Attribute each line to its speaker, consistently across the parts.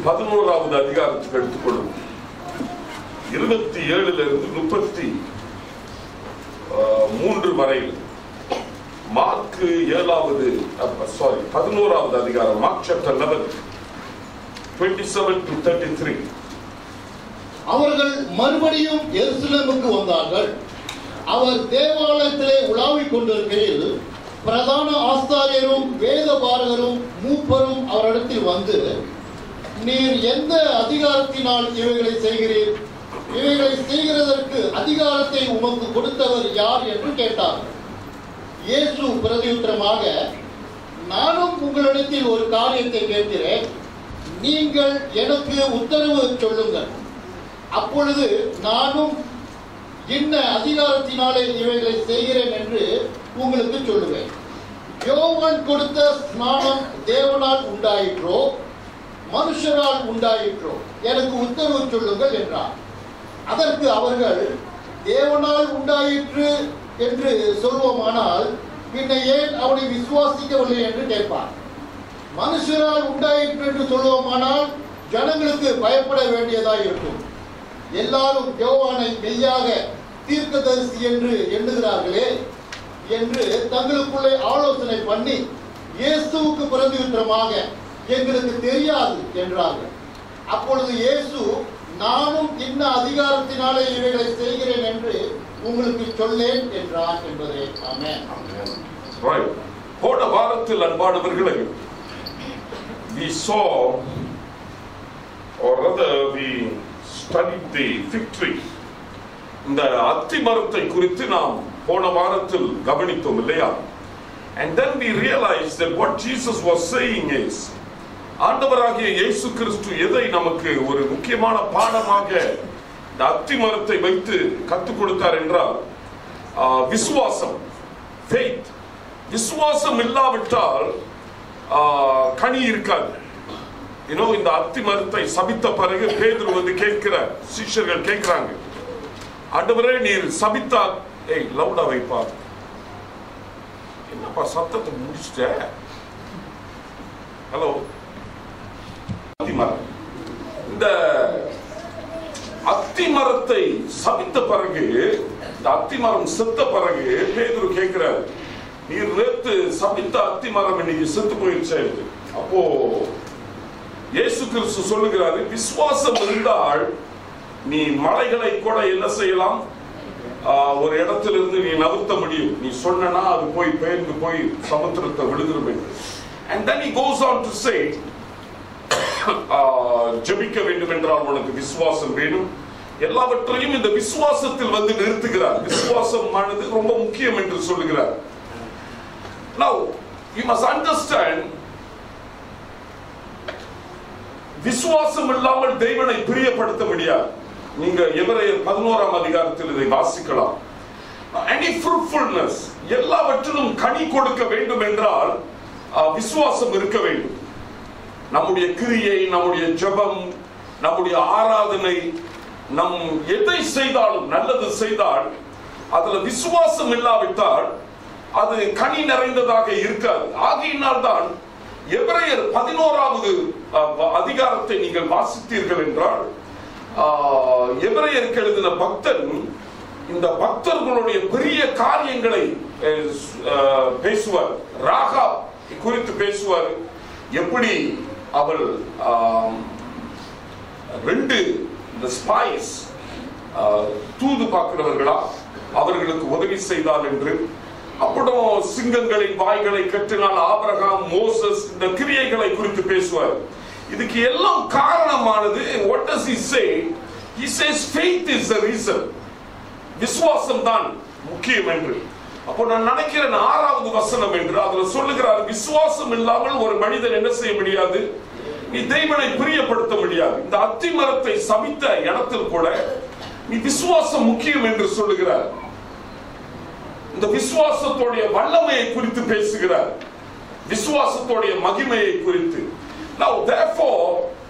Speaker 1: 11வது அதிகாரத்துக்கு எடுத்துக்கொள்ளும் 27 33 வரையில் மார்க்கு 11வது அதிகாரம், மார்க் chapter 11 27 to 33.
Speaker 2: அவர்கள் மறுபடியும் எருசலேமுக்கு வந்தார்கள். அவர் தேவாலயத்திலே உலாவிக் கொண்டிருக்கையில் பிரதான ஆசாரியரும் வேதபாரகரும் மூப்பரும் அவரிடத்தில் வந்து, நீர் எந்த அதிகாரத்தினால் இவைகளை செய்கிறீர்? இவைகளை செய்கிறதற்கு அதிகாரத்தை உமக்கு கொடுத்தவர் யார் என்று கேட்டார்கள். இயேசு பிரதியுத்தரமாக, நானும் உங்களிடத்தில் ஒரு காரியத்தை கேட்கிறேன், நீங்கள் எனக்கு உத்தரவு சொல்லுங்கள், அப்பொழுது நானும் என்ன அதிகாரத்தினாலே இவைகளை செய்கிறேன் என்று உங்களுக்கு சொல்லுவேன். யோவான் கொடுத்த ஸ்நானம் தேவனால் உண்டாயிற்றோ மனுஷரால் உண்டாயிற்றோ? எனக்கு உத்தரவு சொல்லுங்கள் என்றார். அதற்கு அவர்கள், தேவனால் உண்டாயிற்று என்று சொல்வோமானால் பின்ன ஏன் அவனை விசுவாசிக்கவில்லை என்று கேட்பார். மனுஷரால் உண்டாயிற்று என்று சொல்வோமானால் ஜனங்களுக்கு பயப்பட வேண்டியதாக இருக்கும். எல்லாரும் யோவானை மெய்யாக தீர்க்கதரிசி என்று எண்ணுகிறார்களே என்று தங்களுக்குள்ளே ஆலோசனை பண்ணி இயேசுவுக்கு பிரதியுத்தரமாக, எங்களுக்கு தெரியாது என்றார்கள். அப்பொழுது இயேசு, நானும் இன்ன அதிகாரத்தினாலே இவைகளை செய்கிறேன் என்று உங்களுக்கு சொல்லேன் என்றார் என்பதே. ஆமென்.
Speaker 1: போன வாரத்தில் அன்பானவர்களே, we saw, or rather we studied the fig tree. இந்த அத்தி மரத்தை குறித்து நாம் போன வாரத்தில் கவனித்தோம் இல்லையா? And then we realized that what Jesus was saying is, ஆண்டவராகிய இயேசு கிறிஸ்து எதை நமக்கு ஒரு முக்கியமான பாடமாக இந்த அத்தி மரத்தை வைத்து கற்றுக் கொடுத்தார் என்றால், விசுவாசம், faith. விசுவாசம் இல்லாவிட்டால் கனி இருக்காது. இந்த அத்தி மரத்தை சபித்த பிறகு பேதுரு வந்து கேட்கிறார், சீஷர்கள் கேட்கிறாங்க, ஆண்டவரே நீர் சபித்தா, லவுடா வைப்பா, என்னப்பா சத்தத்தை முடிச்சிட்ட, ஹலோ, இந்த அத்தி மரத்தை சபித்த பிறகு, இந்த அத்தி மரம் செத்த பிறகு பேதுரு கேட்கிறார், நீர் நேத்து சபித்த அத்தி மரம் இன்னைக்கு செத்து போயிடுச்சு. அப்போ இயேசு கிறிஸ்து சொல்லுகிறாரு, விசுவாசம் இருந்தால் நீ மலைகளை கூட என்ன செய்யலாம், ஒரு இடத்திலிருந்து நீ நகர்த்த முடியும். நீ சொன்னா அது போய் பெயர்ந்து போய் சமுத்திரத்தை விழுந்துரும். And then he goes on to say, ஜெபிக்க வேண்டும் என்றால் உனக்கு விசுவாசம் வேணும். எல்லாவற்றையும் இந்த விசுவாசத்தில் வந்து நிறுத்துகிறார். விசுவாசமானது ரொம்ப முக்கியம் என்று சொல்லுகிறார். Now you must understand, விசுவாசம் இல்லாமல் தேவனை பிரியப்படுத்த முடியாது. நீங்க எபிரேயர் 11ஆம் அதிகாரத்தில் இதை வாசிக்கலாம். Any fruitfulness, எல்லாவற்றிலும் கனி கொடுக்க வேண்டும் என்றால் விசுவாசம் இருக்க வேண்டும். நம்முடைய கிரியை, நம்முடைய ஜெபம், நம்முடைய ஆராதனை, நம் எதை செய்தாலும், நல்லது செய்தால் அதுல விசுவாசம் இல்லாவிட்டால் அது கனி நிறைந்ததாக இருக்காது. ஆகையினால் தான் எபிரேயர் 11ஆவது அதிகாரத்தை நீங்கள் வாசித்தீர்கள் என்றால், எபிரேயருக்கு எழுதின பக்தன் இந்த பக்தர்களுடைய பெரிய காரியங்களை பேசுவார். ராகாப் குறித்து பேசுவார். எப்படி அவள் 2 ஸ்பைஸ் தூது பார்க்கிறவர்களா அவர்களுக்கு உதவி செய்தார் என்று, அப்புறம் சிங்கங்களின் வாய்களை கட்டினால் ஆபிரகாம், மோசஸ், இந்த கிரியைகளை குறித்து பேசுவார். இதுக்கு எல்லாம் காரணமானது, what does he say? He says faith is the reason. விசுவாசம் தான் முக்கியம் என்று. அப்போ நான் நினைக்கிறேன் 6வது வசனம் என்று அதுல சொல்லுகிறார், விசுவாசம் இல்லாமல் ஒரு மனிதன் என்ன செய்ய முடியாது, நீ தேவனை பிரியப்படுத்த முடியாது. இந்த அத்தி மரத்தை சபித்த இடத்தில் கூட நீ விசுவாசம் முக்கியம் என்று சொல்லுகிறார். இந்த விசுவாசத்தோடைய வல்லமையை குறித்து பேசுகிறார், விசுவாசத்தோடைய மகிமையை குறித்து. Now therefore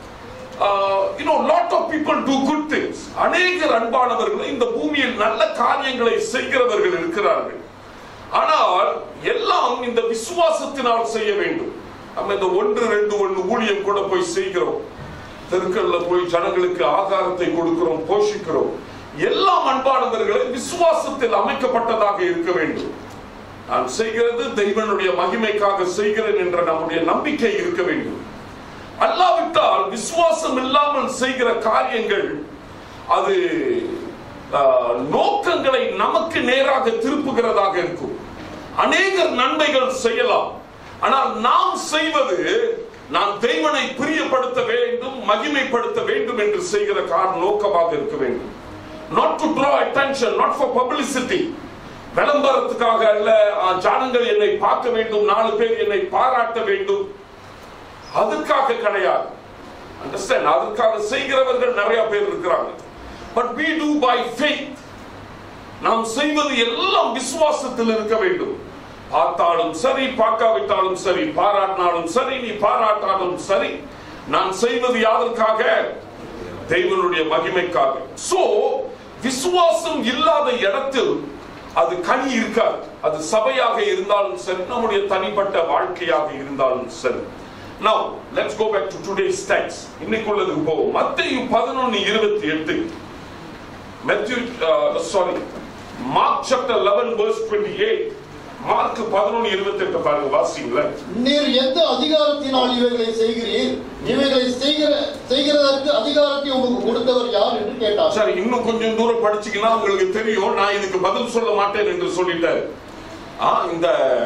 Speaker 1: lot of people do good things. அநேகர் அன்பானவர்கள் இந்த பூமியில் நல்ல காரியங்களை செய்கிறவர்கள் இருக்கிறார்கள். ஆனால் எல்லாம் இந்த விசுவாசத்தினால் செய்ய வேண்டும். நம்ம இந்த 1-2 ஊழியம் கூட போய் செய்கிறோம். தெருக்கள்ல போய் ஜனங்களுக்கு ஆகாரத்தை கொடுக்கிறோம், போஷிக்கிறோம். எல்லாம் அன்பானவர்களை விசுவாசத்தில் அமைக்கப்பட்டதாக இருக்க வேண்டும். நான் செய்கிறது தெய்வனுடைய மகிமைக்காக செய்கிறேன் என்ற நம்முடைய நம்பிக்கை இருக்க வேண்டும். அல்லாவிட்டால் விசுவாசம் இல்லாமல் செய்கிற காரியங்கள் அது நோக்கங்களை நமக்கு நேராக திருப்புகிறதாக இருக்கும். அநேகர் நன்மைகள் செய்யலாம், ஆனால் நாம் செய்வது நான் தெய்வனை பிரியப்படுத்த வேண்டும், மகிமைப்படுத்த வேண்டும் என்று செய்கிற நோக்கமாக இருக்க வேண்டும். Not to draw attention, not for publicity. விளம்பரத்துக்காக அல்ல, ஜனங்கள் என்னை பார்க்க வேண்டும், 4 பேர் என்னை பாராட்ட வேண்டும், அதற்காக கிடையாது. Understand? அதற்காக செய்கிறவர்கள் நிறைய பேர் இருக்கிறாங்க. But we do by faith. நாம் செய்வது எல்லாம் விசுவாசத்தில் இருக்க வேண்டும். பார்த்தாலும் சரி, பார்க்காவிட்டாலும் சரி, பாராட்டினாலும் சரி, நீ பாராட்டாலும் சரி, நான் செய்வது யாதற்காக? தெய்வனுடைய மகிமைக்காக. சோ விசுவாசம் இல்லாத இடத்தில் அது கனி இருக்காது. அது சபையாக இருந்தாலும் சரி, நம்முடைய தனிப்பட்ட வாழ்க்கையாக இருந்தாலும் சரி. Now let's go back to today's text. இன்னைக்குள்ளதுக்கு போவோம். மத்தேயு 11:28. Mark chapter 11 verse 28. மார்க் 11:28 பாருங்க, வாசிங்களே. நீர் எந்த அதிகாரத்தினால் இவைகளை செய்கிறீர்? இவைகளை செய்கிறதற்கு அதிகாரத்தை உங்களுக்கு கொடுத்தவர் யார் என்று கேட்டார். சரி, இன்னும் கொஞ்சம் தூரம் படிச்சீங்கன்னா உங்களுக்கு தெரியும். நான் இதுக்கு பதில் சொல்ல மாட்டேன் என்று சொல்லிட்டார். இந்த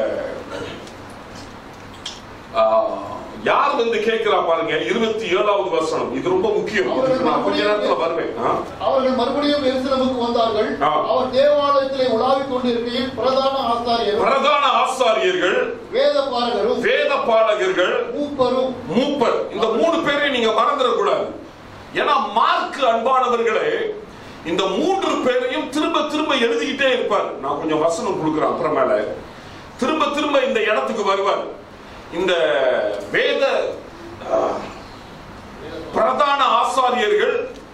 Speaker 1: யார் வந்து கேட்கிறா பாருங்க, 27வது வசனம். இது ரொம்ப முக்கியம். நான் கொஞ்ச நேரத்துல வருவேன். அவர்கள் மறுபடியும் எருசலேமுக்கு வந்தார்கள். அவர் தேவாலயத்திலே உலாவிக் கொண்டிருக்கையில் பிரதான ஆசாரியர்கள், வேதபாரகர்கள், மூப்பர், இந்த 3 பேரை நீங்க மறந்துடக்கூடாது. ஏன்னா மார்க் அன்பானவர்களே இந்த 3 பேரையும் திரும்ப திரும்ப எழுதிக்கிட்டே இருப்பார். நான் கொஞ்சம் வசனம் கொடுக்கிறேன் அப்புறமேல. திரும்ப திரும்ப இந்த இடத்துக்கு வருவார். இந்த பிரதான ஆசாரியர்கள்,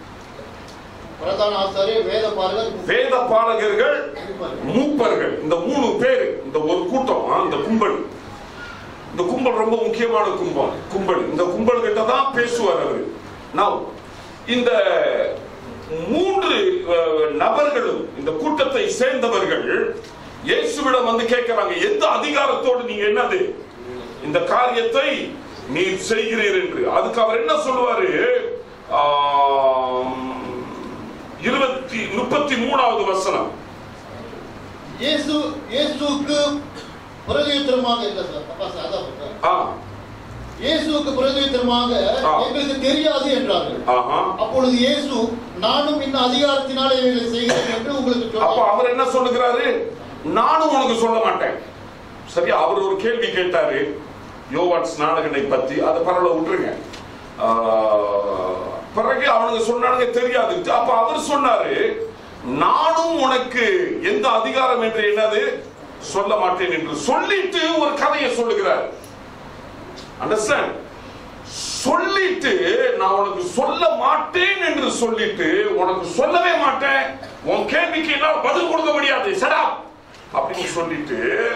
Speaker 1: வேத பாலகர்கள், மூப்பர்கள், இந்த 3 பேர், இந்த ஒரு கூட்டம், இந்த கும்பல். இந்த கும்பல் ரொம்ப முக்கியமான கும்பல். இந்த கும்பல் கிட்ட தான் பேசுவார் அவரு. நான் இந்த 3 நபர்களும், இந்த கூட்டத்தை சேர்ந்தவர்கள் இயேசுவிடம் வந்து கேட்கிறாங்க, எந்த அதிகாரத்தோடு நீங்க என்னது இந்த காரியத்தை நீ செய்கிறீர் என்று. அதுக்கு அவர் என்ன சொல்லுவாரு? 33வது வசனம். இயேசுவுக்கு பிரதியுத்தரமாக எங்களுக்கு தெரியாது என்றார்கள். அப்பொழுது இயேசு, நானும் இந்த அதிகாரத்தினாலே இவைகளை செய்கிறேன் என்று உங்களுக்கு சொல்றார். அப்ப அவர் என்ன சொல்லுகிறாரு? நானும் உனக்கு சொல்ல மாட்டேன். சரியா? அவர் ஒரு கேள்வி கேட்டாரு யோவான் ஸ்நானகனை பத்தி. அதை பரவாயில்ல விட்டுருங்க. பிறகு அவனுக்கு சொன்னானுங்க தெரியாது. அப்ப அவர் சொன்னாரு, நானும் உனக்கு எந்த அதிகாரம் என்று என்னது சொல்ல மாட்டேன் என்று சொல்லிட்டு ஒரு கதையை சொல்லுகிறார். அண்டர்ஸ்டாண்ட்? சொல்லிட்டு நான் உனக்கு சொல்ல மாட்டேன் என்று சொல்லிட்டு, உனக்கு சொல்லவே மாட்டேன், உன் கேள்விக்கு என்னால் பதில் கொடுக்க முடியாது, சடா அப்படின்னு சொல்லிட்டு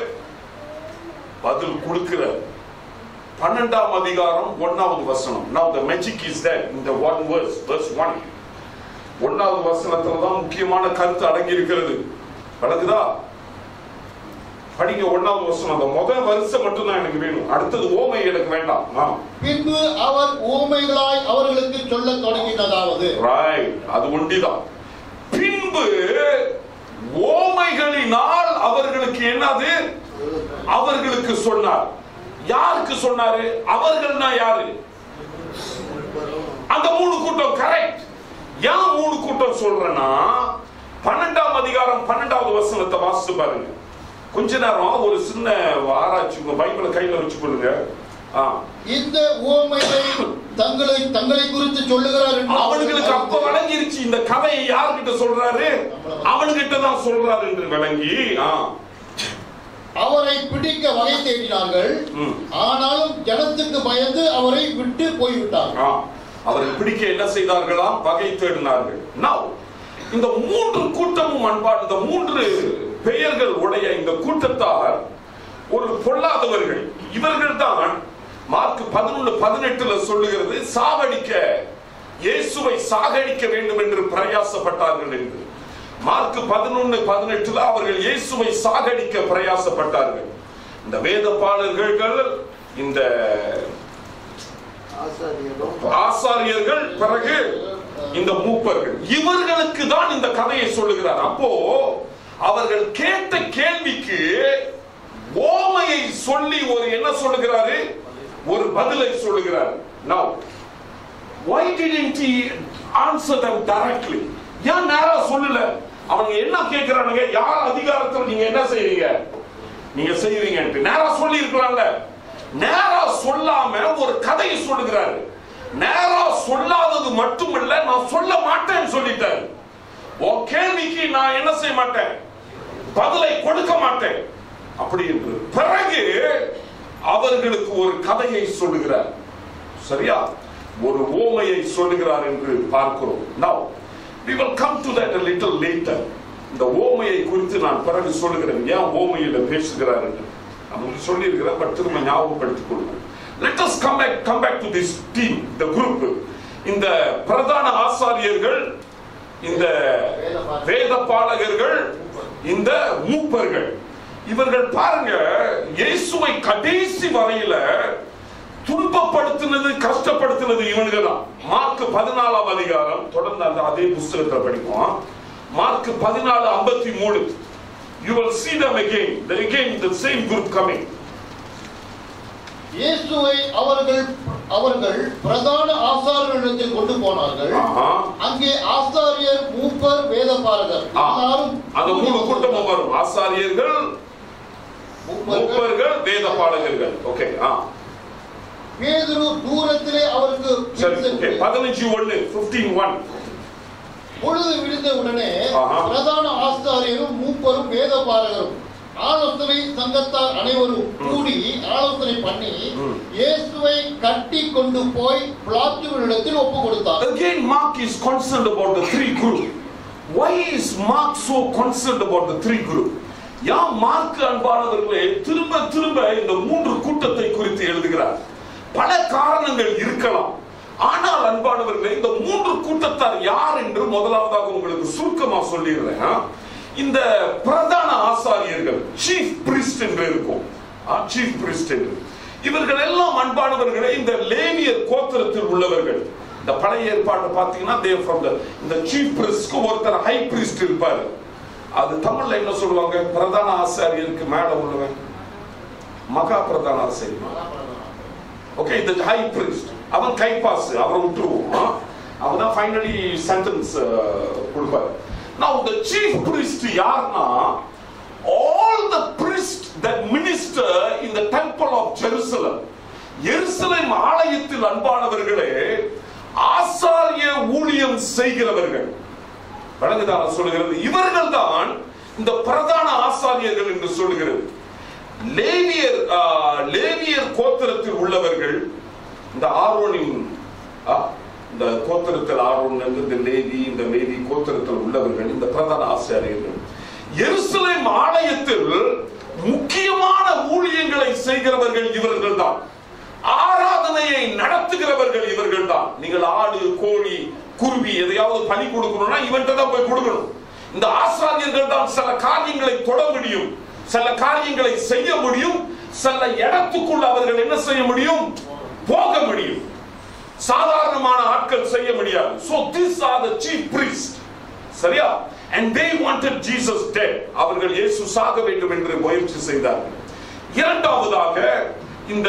Speaker 1: பதில் கொடுக்கிறார். 12ஆம் அதிகாரம் 1வது வசனம். Now the magic is there in the one verse 1. 1வது வசனத்துல தான் முக்கியமான கருத்து அடங்கி இருக்கிறது. விளக்குதா? படிங்க 1வது வசனம். அந்த முதல் வரிசை மட்டும் தான் எனக்கு வேணும், அடுத்தது ஓமை எனக்கு வேண்டாம். பின்பு அவர் ஓமைகளாய் அவர்களுக்கு சொல்ல தொடங்கினதாவது. ரைட், அது ஒண்டிதான். பின்பு ஓமைகளினால் அவர்களுக்கு என்னது அவர்களுக்கு சொன்னார். யாருக்கு சொன்னாரு? அவர்கள்னா யாரு? அந்த 3 கூட்டம். கரெக்ட். ஏன் 3 கூட்டம் சொல்றேன்னா, 12ஆம் அதிகாரம் 12வது வசனத்தை வாசித்து பாருங்க. கொஞ்ச நேரம் ஒரு சின்ன ஆராய்ச்சி உங்க பைபிளை கையில வச்சு கொள்ளுங்க. இந்த ஓமையை தங்களை குறித்து சொல்லுகிறார். அவனுக்கு அப்ப விளங்கிருச்சு இந்த கதையை யார்கிட்ட சொல்றாரு, அவனுகிட்ட தான் சொல்றாரு என்று விளங்கி அவரை பிடிக்க வகை தேடினார்கள். ஆனாலும் ஜனத்துக்கு பயந்து அவரை விட்டு போய்விட்டார்கள். அவரை பிடிக்க என்ன செய்தார்களாம்? வகை தேடினார்கள். Now இந்த 3 கூட்டமும் அன்பான இந்த 3 பெயர்கள் உடைய இந்த கூட்டத்தார் ஒரு பொல்லாதவர்கள். இவர்கள் தான் மார்க் 11:18 சொல்லுகிறது, சாவடிக்க இயேசுவை சாகடிக்க வேண்டும் என்று பிரயாசப்பட்டார்கள் என்று. மார்க் 11:18 அவர்கள் இயேசுவை சாகடிக்க பிரயாசப்பட்டார்கள். இந்த வேதபாரகர்கள், இந்த ஆசாரியர்கள், பிறகு இந்த மூப்பர்கள், இவர்களுக்கு தான் இந்த கதையை சொல்லுகிறார். அப்போ அவர்கள் கேட்ட கேள்விக்கு ஓமையை சொல்லி ஒரு என்ன சொல்லுகிறாரு, ஒரு பதிலை சொல்லுகிறார். Now, why didn't he answer them directly? ஏன் நேரா சொல்லல? அவங்க என்ன கேட்கிறானுங்க, யார் அதிகாரத்தில் நீங்க என்ன செய்றீங்க, நீங்க செய்வீங்க நேரா சொல்லி இருக்கலாம்ல. நேரா சொல்லாம ஒரு கதையை சொல்லுகிறாரு. நேரா சொல்லாதது மட்டுமல்ல, நான் சொல்ல மாட்டேன்னு சொல்லிட்டாரு. உன் கேள்விக்கு நான் என்ன செய்ய மாட்டேன், பதிலை கொடுக்க மாட்டேன் அப்படி என்று. பிறகு அவர்களுக்கு ஒரு கதையை சொல்லுகிறார். சரியா, ஒரு ஓமையை சொல்லுகிறார் என்று பார்க்கிறோம். Now we will come to that a little later. இந்த ஓமையை குறித்து நான் பிறகு சொல்லுகிறேன், ஏன் ஓமையில பேசுகிறார் என்று நமக்கு சொல்லி இருக்கிறேன். பட் திரும்ப ஞாபகப்படுத்திக் கொள்ளுங்கள். Let us come back to this team, the group. இந்த பிரதான ஆசாரியர்கள், இந்த வேதபாரகர்கள், இந்த மூப்பர்கள், இவர்கள் பாருங்க, இயேசுவை கடைசி வரையில துன்பப்படுத்தினது, கஷ்டப்படுத்தினது இவங்க தான். மார்க் 14ஆம் அதிகாரம், தொடர்ந்து அந்த அதே புத்தகத்தை படிப்போம். Mark 14:53. You will see them again the same group coming.
Speaker 2: இயேசுவை அவர்கள் பிரதான ஆசாரியர்களிடத்தில் கொண்டு போனார்கள். அங்கே ஆசாரியர், மூப்பர், வேதபாரகர் எல்லாரும்
Speaker 1: அந்த மூணு கூட்டமும் வரும். ஆசாரியர்கள், மூப்பர்கள், வேதபாரகர்கள். ஓகே.
Speaker 2: பேதுரு தூரத்திலே அவருக்கு
Speaker 1: 15:1
Speaker 2: பொழுது விழுந்த உடனே பிரதான ஆசாரியரும் மூப்பரும் வேதபாரகரும் ஆலோசனை சங்கத்தார் அனைவரும் கூடி ஆலோசனை பண்ணி இயேசுவை கட்டி கொண்டு போய் பிலாத்துவினிடத்தில் ஒப்பு கொடுத்தார்.
Speaker 1: Again Mark is concerned about the three group. Why is Mark so concerned about the three group? Yeah Mark அன்பானவர்களே திரும்ப திரும்ப இந்த மூன்று கூட்டத்தை குறித்து எழுதுகிறார். பல காரணங்கள் இருக்கலாம். ஆனால் அன்பானவர்களே, இந்த மூன்று கூட்டத்தார் யார் என்று முதலாவதாக உங்களுக்கு சுருக்கமா சொல்லிடுறேன். இந்த பிரதான ஆசாரியர்கள், சீஃப் பிரிஸ்ட் என்று இருக்கும். சீஃப் பிரிஸ்ட் என்று இவர்கள் எல்லாம் அன்பானவர்களே இந்த லேவியர் கோத்திரத்தில் உள்ளவர்கள். இந்த பழைய ஏற்பாடு பார்த்தீங்கன்னா they from the இந்த சீஃப் பிரிஸ்ட்க்கு ஒருத்தர் ஹை பிரிஸ்ட் இருப்பாரு. அது தமிழ்ல என்ன சொல்லுவாங்க, பிரதான ஆசாரியருக்கு மேல உள்ளவன் மகா பிரதான ஆசாரியர். ஓகே, இந்த ஹை பிரிஸ்ட் அவன் கைபாஸ், அவரை விட்டுருவோம். அவன் தான் ஃபைனலி சென்டென்ஸ் கொடுப்பாரு. Now the chief priest யார்னா, all the priests that minister in the temple of Jerusalem. எருசலேம் ஆலயத்தில் அன்பானவர்களே ஆசாரிய ஊழியம் செய்கிறவர்கள். வழங்குதான சொல்லுகிறது, இவர்கள் தான் இந்த பிரதான ஆசாரியர்கள் என்று சொல்லுகிறது. லேவியர் கோத்திரத்தில் உள்ளவர்கள், இந்த ஆரோனின் இந்த கோத்திரத்தில் ஆரோன் இந்த லேவி கோத்திரத்தில் உள்ளவர்கள் இந்த பிரதான ஆசாரியர்கள். எருசலேம் ஆலயத்தில் முக்கியமான ஊழியங்களை செய்கிறவர்கள் இவர்கள் தான். ஆராதனையை நடத்துகிறவர்கள் இவர்கள் தான். நீங்கள் ஆடு, கோழி, குருவி எதையாவது பலி கொடுக்கணும்னா இவன்கிட்ட தான் போய் கொடுக்கணும். இந்த ஆசாரியர்கள் தான் சில காரியங்களை தொட முடியும், சில காரியங்களை செய்ய முடியும், சில இடத்துக்குள்ள அவர்கள் என்ன செய்ய முடியும், போக முடியும். சாதாரணமான ஆட்கள் செய்ய முடியாது. So these are the chief priests. சரியா? And they wanted Jesus dead. அவர்கள் இயேசு சாக வேண்டும் என்று முயற்சி செய்தார்கள். இரண்டாவதாக இந்த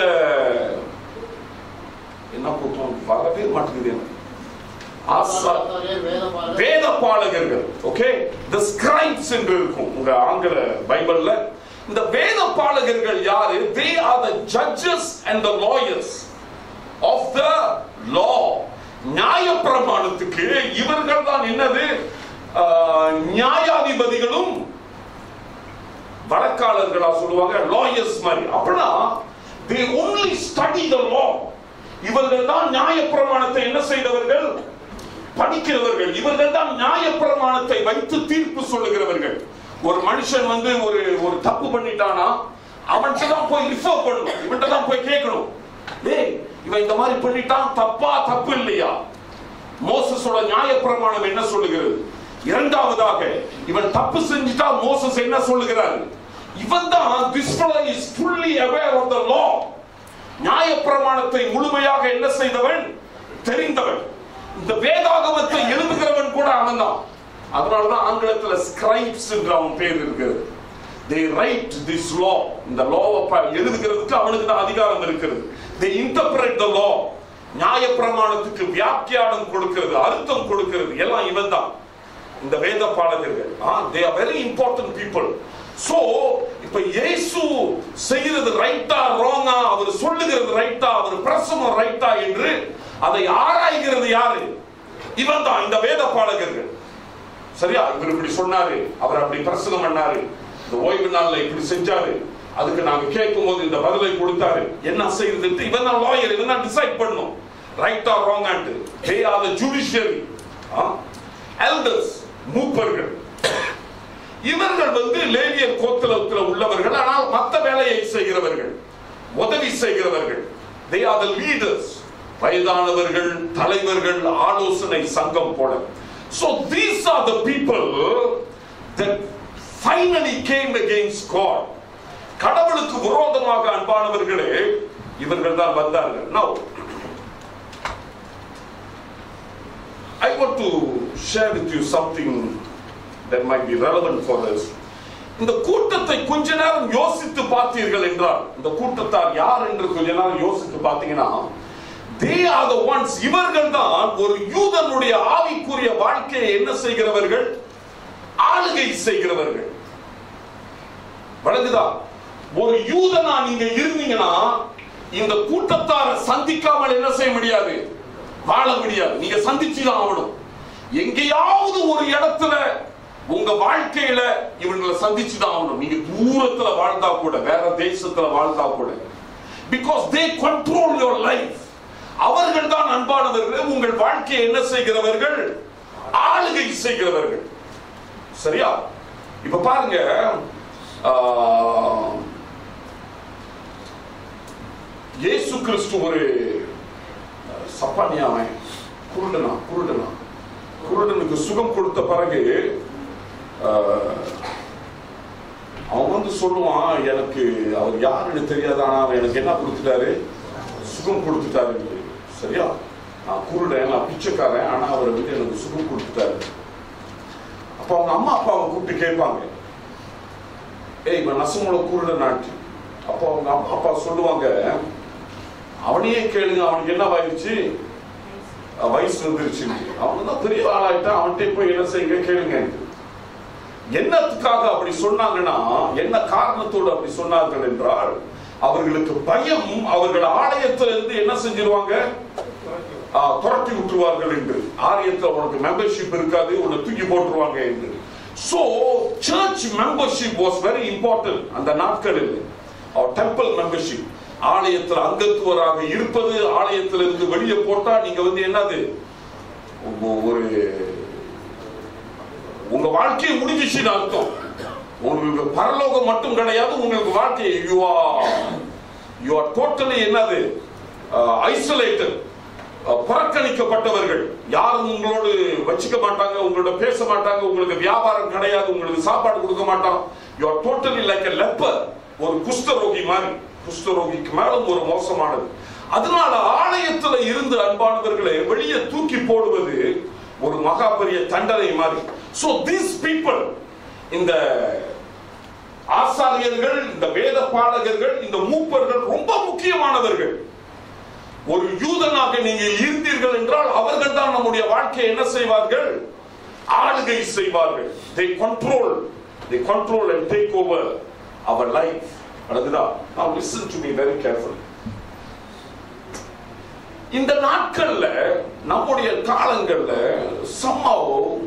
Speaker 1: என்ன கூட்டம் வரவே மாட்டேங்குது, வேதபாரகர்கள். ஓகே, the scribes என்று இருக்கும் உங்க ஆங்கில பைபிள்ல. இந்த வேதபாரகர்கள் யாரு? They are the judges and the lawyers of the law. நியாயப்பிரமாணத்துக்கு இவர்கள் தான் என்னது, நியாயாதிபதிகளும் வழக்காளர்களா சொல்லுவாங்க, லாயர்ஸ் மாதிரி. அப்படின்னா they only study the law. இவர்கள் தான் நியாயப்பிரமாணத்தை என்ன செய்தவர்கள், படிக்கிறவர்கள். இவர்கள் தான் நியாயப்பிரமாணத்தை வைத்து தீர்ப்பு சொல்லுகிறவர்கள். ஒரு மனுஷன் வந்து ஒரு தப்பு பண்ணிட்டானா அவன்கிட்ட தான் போய் ரிஃபர் பண்ணணும், இவன்கிட்ட தான் போய் கேட்கணும், டேய் இவன் இந்த மாதிரி பண்ணிட்டான், தப்பா தப்பு இல்லையா, மோசஸோட நியாயப்பிரமாணம் என்ன சொல்லுகிறது? இரண்டாவதாக இவன் தப்பு செஞ்சிட்டா மோசஸ் என்ன சொல்லுகிறார்? இவன் தான் this fellow is fully aware of the law. நியாயப்பிரமாணத்தை முழுமையாக என்ன செய்தவன்? தெரிந்தவன். இந்த வேதாகமத்தை எழுதுகிறவன் கூட அவன் தான். அதனாலதான் ஆங்கிலத்தில் ஸ்கிரைப்ஸ் என்று அவன் பேர் இருக்கிறது. They write this law. இந்த லாவை எழுதுகிறதுக்கு அவனுக்கு தான் அதிகாரம் இருக்கிறது. They interpret the law. நியாயப்பிரமாணத்துக்கு வியாக்கியானம் கொடுக்கிறது, அர்த்தம் கொடுக்கிறது எல்லாம் இவன் தான். இந்த வேத பாடகர்கள் they are very important people. So இப்ப இயேசு செய்கிறது ரைட்டா ராங்கா, அவர் சொல்லுகிறது ரைட்டா, அவர் பிரசங்கம் ரைட்டா என்று அதை ஆராய்கிறது யாரு? இவன் தான், இந்த வேத பாடகர்கள். சரியா? இவர் இப்படி சொன்னாரு, அவர் அப்படி பிரசங்கம் பண்ணாரு, இந்த ஓய்வு நாள்ல இப்படி செஞ்சாரு, அதுக்கு நாங்க கேட்கும் போது இந்த பதிலை கொடுத்தாரு, என்ன செய்யறது? இவன் தான் லாயர், இவன் தான் டிசைட் பண்ணும் ரைட்டா ராங்கான்ட்டு. they are the judiciary, elders, மூப்பர்கள். இவர்கள் லேவியர் கோத்திரத்தில் உள்ளவர்கள், ஆனால் மற்ற வேலையை செய்கிறவர்கள், உதவி செய்கிறவர்கள். they are the leaders, வயதானவர்கள், தலைவர்கள், ஆலோசனை சங்கம் போல. so these are the people that finally came against God. கடவுளுக்கு விரோதமாக அன்பானவர்களே இவர்கள் தான் வந்தார்கள். now I want to share with you something that might be relevant for us. இந்த கூட்டத்தை கொஞ்ச நேரம் யோசித்து பார்த்தீர்கள் என்றால், இந்த கூட்டத்தார் யார் என்று கொஞ்ச நேரம் யோசித்து பார்த்தீங்கன்னா, they are the ones, இவர்கள் தான் ஒரு யூதனுடைய ஆவிக்குரிய வாழ்க்கையை என்ன செய்கிறவர்கள்? ஆளுகை செய்கிறவர்கள். வழங்குதா? ஒரு யூதனா நீங்க இருந்தீங்கன்னா இந்த கூட்டத்தாரை சந்திக்காமல் என்ன செய்ய முடியாது? வாழ முடியாது. நீங்க சந்திச்சுதான் ஆகணும். எங்கேயாவது ஒரு இடத்துல உங்க வாழ்க்கையில இவங்களை சந்திச்சுதான் ஆகணும். நீங்க தூரத்துல வாழ்ந்தா கூட, வேற தேசத்துல வாழ்ந்தா கூட, because they control your life. அவர்கள் தான் அன்பானவர்களே உங்கள் வாழ்க்கையை என்ன செய்கிறவர்கள்? ஆளுகை செய்கிறவர்கள். சரியா? இப்ப பாருங்க, இயேசு கிறிஸ்து ஒரு சப்பானியாவன், குருடனுக்கு சுகம் கொடுத்த பிறகு அவன் சொல்லுவான், எனக்கு அவர் யாருன்னு தெரியாது, ஆனா அவன் எனக்கு என்ன கொடுத்துட்டாரு? சுகம் கொடுத்துட்டாரு. சரியா? நான் குருடன், நான் பிச்சைக்காரன், ஆனா அவர் எனக்கு சுகம் கொடுத்துட்டாரு. அப்ப அவங்க அம்மா அப்பாவை கூப்பிட்டு கேட்பாங்க, இவன் நசமுள்ள குருடன் நாட்டு. அப்ப அவங்க அம்மா அப்பா சொல்லுவாங்க, அவனையே கேளுங்க, அவனுக்கு என்ன ஆயிடுச்சு? வயசு வந்துருச்சு, அவன் தான் பெரிய ஆளாயிட்டான், அவன்கிட்ட போய் என்ன செய்யுங்க கேளுங்க. என்னத்துக்காக அப்படி சொன்னாங்கன்னா, என்ன காரணத்தோடு அப்படி சொன்னார்கள் என்றால், அவர்களுக்கு பயம், அவர்கள் ஆலயத்திலிருந்து என்ன செஞ்சிருவாங்க? துரத்தி விட்டுருவார்கள் என்று. ஆலயத்தில் உனக்கு மெம்பர்ஷிப் இருக்காது, உன்னை தூக்கி போட்டுருவாங்க என்று. So church membership was very important அந்த நாட்களில். our temple membership, ஆலயத்தில் அங்கத்துவராக இருப்பது, ஆலயத்திலிருந்து வெளியே போட்டா நீங்க என்னது? ஒரு உங்க வாழ்க்கையை முடிஞ்சிச்சுன்னு அர்த்தம். உங்களுக்கு பரலோகம் மட்டும் கிடையாது, உங்களுக்கு வாழ்க்கை you are totally என்னது? isolated, புறக்கணிக்கப்பட்டவர்கள். யாரும் உங்களோடு வச்சுக்க மாட்டாங்க, உங்களோட பேச மாட்டாங்க, உங்களுக்கு வியாபாரம் கிடையாது, உங்களுக்கு சாப்பாடு கொடுக்க மாட்டாங்க. you are totally like a leper, ஒரு குஷ்டரோகி மாதிரி. குஷ்டரோகிக்கு மேலும் ஒரு மோசமானது. அதனால ஆலயத்தில் இருந்து அன்பானவர்களை வெளியே தூக்கி போடுவது ஒரு மகா பெரிய தண்டனை மாதிரி. so these people, இந்த ஆசாரியர்கள், இந்த வேத பாடகர்கள், இந்த மூப்பர்கள் ரொம்ப முக்கியமானவர்கள். ஒரு யூதனாக நீங்க இருந்தீர்கள் என்றால் அவர்கள் தான் நம்முடைய வாழ்க்கையை என்ன செய்வார்கள்? ஆளுகை செய்வார்கள். they control and take over our life. அதுதா. now listen to me very carefully. இந்த நாட்கள்ல, நம்முடைய காலங்கள்ல somehow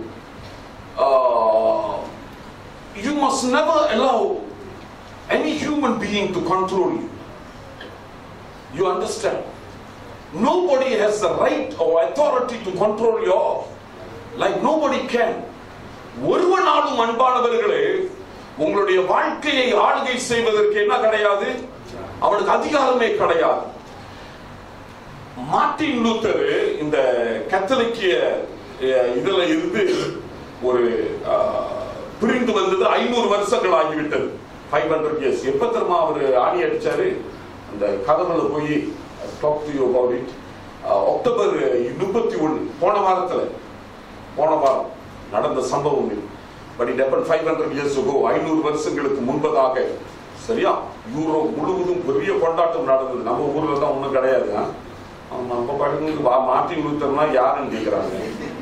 Speaker 1: you must never allow any human being to control you. You understand? Nobody has the right or authority to control your life. Nobody can. ஒருவனாலும் அன்பானவர்களே உங்களுடைய வாழ்க்கையை ஆளுகை செய்வதற்கு என்ன கிடையாது? அவனுக்கு அதிகாரமே கிடையாது. மார்ட்டின் லூத்தர் இந்த கத்தோலிக்க இதுல இருந்து ஒரு பிரிந்து வந்தது 500 வருஷங்கள் ஆகிவிட்டது. 500 years. எப்ப தெரியுமா அவரு ஆணி அடிச்சாரு? அந்த கதவுல போய் talk to you about it. October 31 போன வாரம் நடந்த சம்பவம் இது. But it happen 500 years ago. 500 வருஷங்களுக்கு முன்பதாக. சரியா? யூரோப் முழுவதும் பெரிய கொண்டாட்டம் நடந்தது. நம்ம ஊர்ல தான் ஒண்ணும் கிடையாது. நம்ம படங்களுக்கு மார்ட்டின் லூத்தர்னா யாருன்னு கேக்குறாங்க.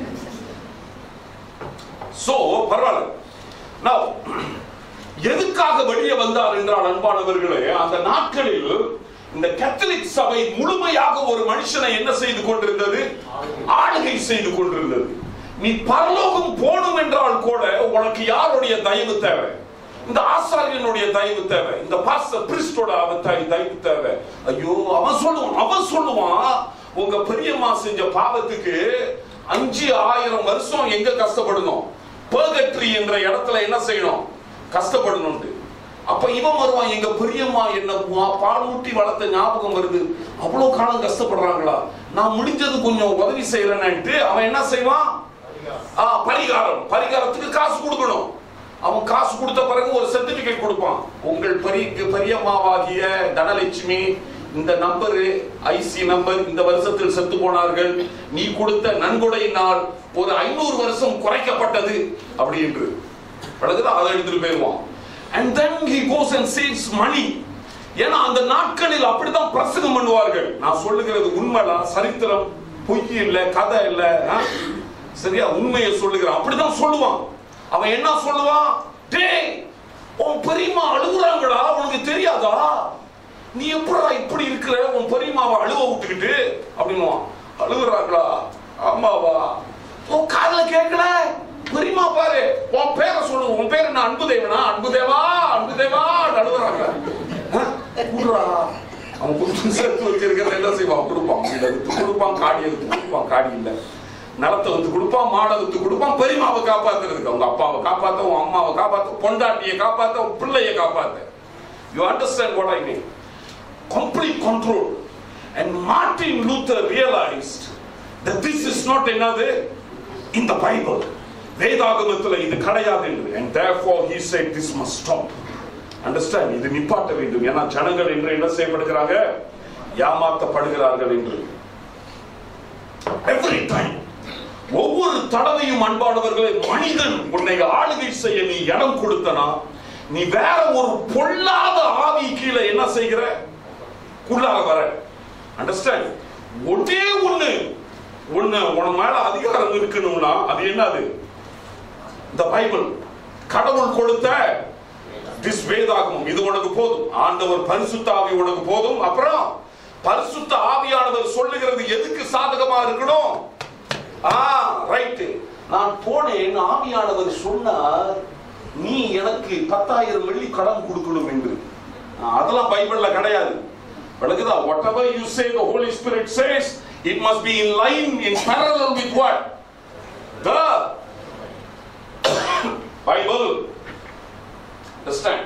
Speaker 1: சோ பரவாயில்ல. Now, எதுக்காக வெளியே வந்தார் என்றால் அன்பானவர்களே, அந்த நாட்களில் இந்த கத்தோலிக் சபை முழுமையாக ஒரு மனுஷனை என்ன செய்து கொண்டிருந்தது? ஆளுகை செய்து கொண்டிருந்தது. நீ பரலோகம் போகணும் என்றால் கூட உனக்கு யாருடைய தயவு தேவை? இந்த ஆசாரியனுடைய தயவு தேவை, இந்த பாஸ்டர் பிரிஸ்டோட தயவு தேவை. ஐயோ, அவன் சொல்லுவான் உங்க பெரியம்மா செஞ்ச பாவத்துக்கு 5000 வருஷம் எங்க கஷ்டப்படணும்? பர்கட்ரி என்ற இடத்துல என்ன செய்யணும்? கஷ்டப்படணும். அப்ப இவன் வருவான், எங்க பெரியம்மா என்ன பாலூட்டி வளர்த்த ஞாபகம் வருது, அவ்வளவு காலம் கஷ்டப்படுறாங்களா, நான் முடிஞ்சது கொஞ்சம் உதவி செய்யறேன்னுட்டு அவன் என்ன செய்வான்? பரிகாரத்துக்கு காசு கொடுக்கணும். அவன் காசு கொடுத்த பிறகு ஒரு சர்டிபிகேட் கொடுப்பான். உங்கள் பெரியம்மாவாகிய தனலட்சுமி இந்த நம்பரு ஐசி நம்பர், இந்த வருஷத்தில் செத்து போனார்கள், நீ கொடுத்த நன்கொடையினால் ஒரு 500 வருஷம் குறைக்கப்பட்டது அப்படி என்று அதை எடுத்துட்டு போயிருவான். And then he goes and saves money. ஏன்னா அந்த நாட்களில் அப்படிதான் பிரசங்கம் பண்ணுவார்கள். நான் சொல்லுகிறது உண்மைதான், சரித்திரம் பொய் இல்ல, கதை இல்ல. சரியா? உண்மையை சொல்லுகிறான். அப்படிதான் சொல்லுவான். அவன் என்ன சொல்லுவான்? டேய், உன் பெரியம்மா அழுகுறாங்கடா, உனக்கு தெரியாதா? நீ எப்படா இப்படி இருக்கிற? உன் பெரியம்மாவை அழுவ விட்டுக்கிட்டு அப்படின்னுவான். அழுகுறாங்களா? ஆமாவா? உன் காதுல கேட்கல? பெரியம்மா பாரு, உன் பேரை சொல்லு. உன் பேர் என்ன? அன்புதேவனா? அன்புதேவா அழுகுறாங்க. அவன் கொஞ்சம் சேர்த்து வச்சிருக்கிறத என்ன செய்வான்? கொடுப்பான். காடி எடுத்து கொடுப்பான். காடி இல்ல, நிலத்தை வந்து கொடுப்பான், மாடை வந்து கொடுப்பான். பெரியம்மாவை காப்பாத்துறதுக்கு, அவங்க அப்பாவை காப்பாத்த, உன் அம்மாவை காப்பாத்த, பொண்டாட்டியை காப்பாத்த, பிள்ளையை காப்பாத்த. You understand what I mean? Complete control. And Martin Luther realized that this is not another in the Bible. வேதாகமத்தில் இது கிடையாது என்று. And therefore he said this must stop. Understand? இது நிப்பாட்ட வேண்டும். ஏன்னா ஜனங்கள் என்று என்ன செய்யப்படுகிறாங்க? ஏமாற்றப்படுகிறார்கள் என்று. Every time, ஒவ்வொரு தடவையும் அன்பானவர்களே, மனிதன் உன்னை ஆளுகை செய்ய நீ இடம் கொடுத்தனா, நீ வேற ஒரு பொல்லாத ஆவி கீழே என்ன செய்கிற? உள்ளாக வர. அண்டர்ஸ்டாண்ட்? ஒரே ஒண்ணு உன் மேல அதிகாரம் இருக்கணும்னா அது என்னது? இந்த பைபிள், கடவுள் கொடுத்த திஸ் வேதாகமம், இது உனக்கு போதும். ஆண்டவர் பரிசுத்த ஆவி உனக்கு போதும். அப்புறம் பரிசுத்த ஆவியானவர் சொல்லுகிறது எதுக்கு சாதகமா இருக்கணும்? ரைட். நான் போனேன், ஆவியானவர் சொன்னார் நீ எனக்கு 10,000 வெள்ளி கடன் கொடுக்கணும் என்று. அதெல்லாம் பைபிள்ல கிடையாது. விளக்குதா? whatever you say the Holy Spirit says, it must be in line, in parallel with what? The Bible. Understand?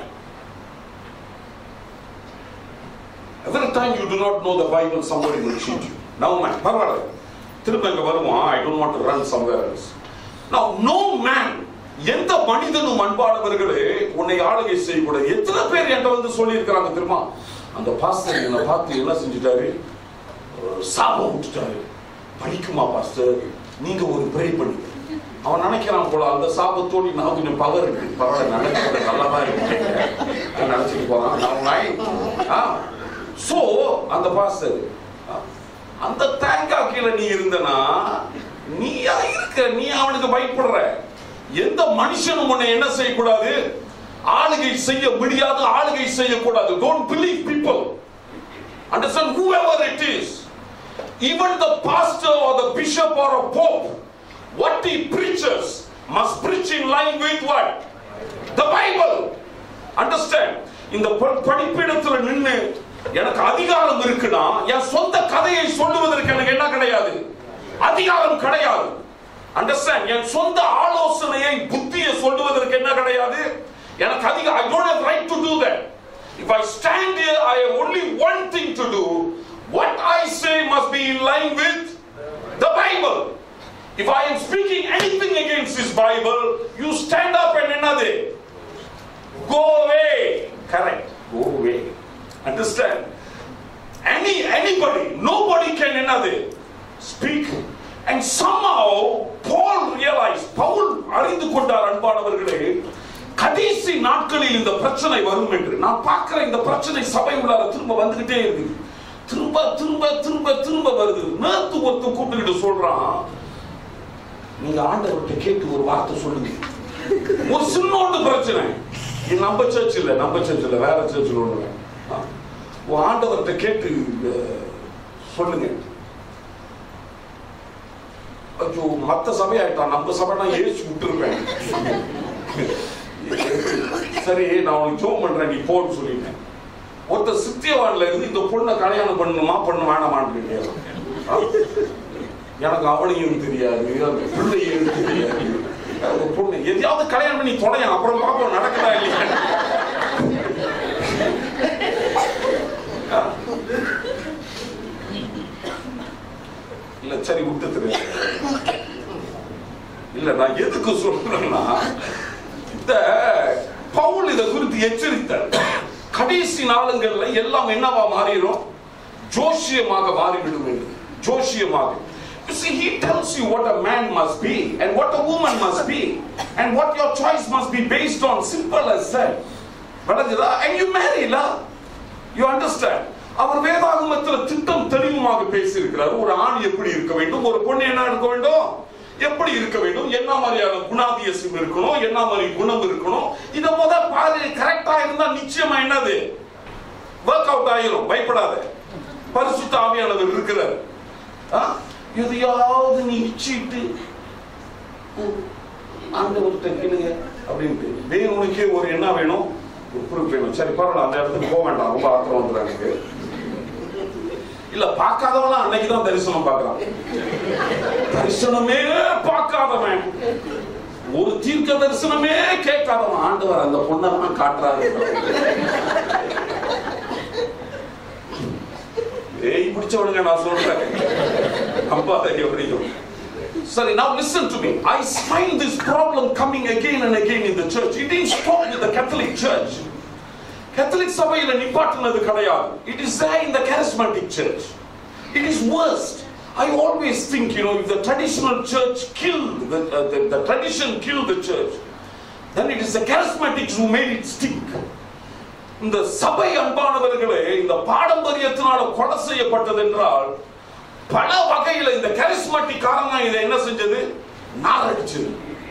Speaker 1: Every time you do not know the Bible, somebody will cheat you. Now man, பரவாயில்லை, திரும்ப இங்க வருவான். I don't want to run somewhere else. Now no man, எந்த மனிதனும் அன்பானவர்களே உன்னை ஆளுகை செய்யக்கூடாது. எத்தனை பேர் என்கிட்ட வந்து சொல்லி இருக்கிறாங்க தெரியுமா? அந்த பாஸ்டர் என்னை பார்த்து என்ன செஞ்சுட்டாரு? சாபம் விட்டுட்டாரு. படிக்குமா பாஸ்டர், நீங்க ஒரு ப்ரே பண்ணி. அவன் நினைக்கிறான் போல அந்த சாபத்தோடு நான் கொஞ்சம் பவர் இருக்கு, பரவாயில்ல, நினைக்கிறது நல்லாதான் இருக்கு நினைச்சிட்டு போறான். சோ அந்த பாஸ்டர், அந்த தேங்காய் கீழே நீ இருந்தனா நீயா இருக்க, நீ அவனுக்கு பயப்படுற. எந்த மனுஷனும் உன்னை என்ன செய்யக்கூடாது? ஆளுகை செய்ய முடியாது, ஆளுகை செய்யக்கூடாது. Don't believe people. Understand? Whoever it is, even the pastor or the bishop or a pope, what he preaches must preach in line with what? The Bible. Understand? இந்த படிப்பிடத்துல நின்னு எனக்கு அதிகாரம் இருக்குன்னா என் சொந்த கதையை சொல்லுவதற்கு எனக்கு என்ன கிடையாது? அதிகாரம் கிடையாது. Understand? என் சொந்த ஆலோசனையை, புத்தியை சொல்லுவதற்கு என்ன கிடையாது? எனக்கு அதிகாரம். I don't have right to do that. If I stand here, I have only one thing to do. What I say must be in line with the Bible. If I am speaking anything against this Bible, you stand up and another. Go away. Correct. Go away. Understand? Anybody, nobody can another speak. And somehow Paul realized, Paul அறிந்து கொண்டார் அன்பானவர்களே, கடைசி நாட்களில் இந்த பிரச்சனை வரும் என்று. நான் பார்க்கிற இந்த பிரச்சனை சபை உள்ளார திரும்ப வந்துகிட்டே இருக்கு. திரும்ப திரும்ப திரும்ப திரும்ப வருது. நேத்து ஒருத்தன் கூப்பிட்டுக்கிட்டு சொல்றான், நீங்க ஆண்டவர்கிட்ட கேட்டு ஒரு வார்த்தை சொல்லுங்க. ஒரு சின்னோண்டு பிரச்சனை. இது நம்ம சர்ச் இல்ல, வேற சர்ச்சில் ஒண்ணுங்க. ஆண்டவர்கிட்ட கேட்டு சொல்லுங்க. ஐயோ, மத்த சபையாயிட்டான், நம்ம சபைனா ஏசி விட்டுருப்பேன். சரி, நான் உனக்கு ஜோம் பண்றேன், நீ போன்னு சொல்லிட்டேன். ஒருத்தர் சித்தியவான்ல இருந்து இந்த பொண்ணை கல்யாணம் பண்ணணுமா பண்ண வேணாமான்னு எனக்கு அவனையும் தெரியாது, பிள்ளையும் தெரியாது. பொண்ணு எதையாவது கல்யாணம் பண்ணி தொலையா, அப்புறம் பாப்போம் நடக்குதா இல்லையா. இல்ல சரி விட்டு இல்ல, நான் எதுக்கு சொல்றேன்னா, இந்த பவுல் இதை குறித்து எச்சரித்தார். கடைசி நாளுங்கள்ல எல்லாம் என்னவா மாறிடும்? ஜோஷியமாக மாறிவிடும் என்று. ஜோஷியமாக. You see, he tells you what a man must be and what a woman must be and what your choice must be based on. Simple as that. And you marry la. You understand? அவர் வேதாகமத்தில் திட்டம் தெளிவாக பேசி இருக்கிறார். ஒரு ஆண் எப்படி இருக்க வேண்டும், ஒரு பொண்ணு என்ன இருக்க வேண்டும், எப்படி இருக்க வேண்டும், என்ன மாதிரியான குணாதிசயம் இருக்கணும், என்ன மாதிரி குணம் இருக்கணும். இத முதல்ல பாரு. கரெக்டா இருந்தா நிச்சயமா என்னது வொர்க் அவுட் ஆயிரும். பயப்படாத. பரிசுத்த ஆவியானவர் இருக்கிறார். எதையாவது நீ இச்சிட்டு ஆண்டவர்கிட்ட கேளுங்க அப்படின்ட்டு தேவனுக்கே ஒரு என்ன வேணும், ஒரு ப்ரூஃப் வேணும். சரி பரவாயில்ல, அந்த இடத்துக்கு போக வேண்டாம், ரொம்ப ஆத்திரம் வந்துடுறாங்க. இல்ல பார்க்காதவன் அன்னைக்குதான் தரிசனம் பார்க்கலாம். தரிசனமே பார்க்காதவன், ஒரு தீர்க்க தரிசனமே கேட்காதவன் ஆண்டவர் அந்த பொண்ணெல்லாம் காட்டுறாரு. ஏய் பிடிச்சவனுங்க நான் சொல்றேன், நம்பாத எப்படியும். Sorry, now listen to me. I find this problem coming again and again in the church. It didn't stop with the Catholic Church. Catholic சபையில நிப்பாட்டினது கிடையாது. It is there in the charismatic church. It is worst. I always think, if the traditional church killed the tradition killed the church, then it is the charismatics who made it stink. இந்த சபை அன்பானவர்களே, இந்த பாரம்பரியத்தினால கொலை செய்யப்பட்டது என்றால் பல வகையில இந்த கரிஸ்மேட்டிக் காரணம் இதை என்ன செஞ்சது, நாரடிச்சது.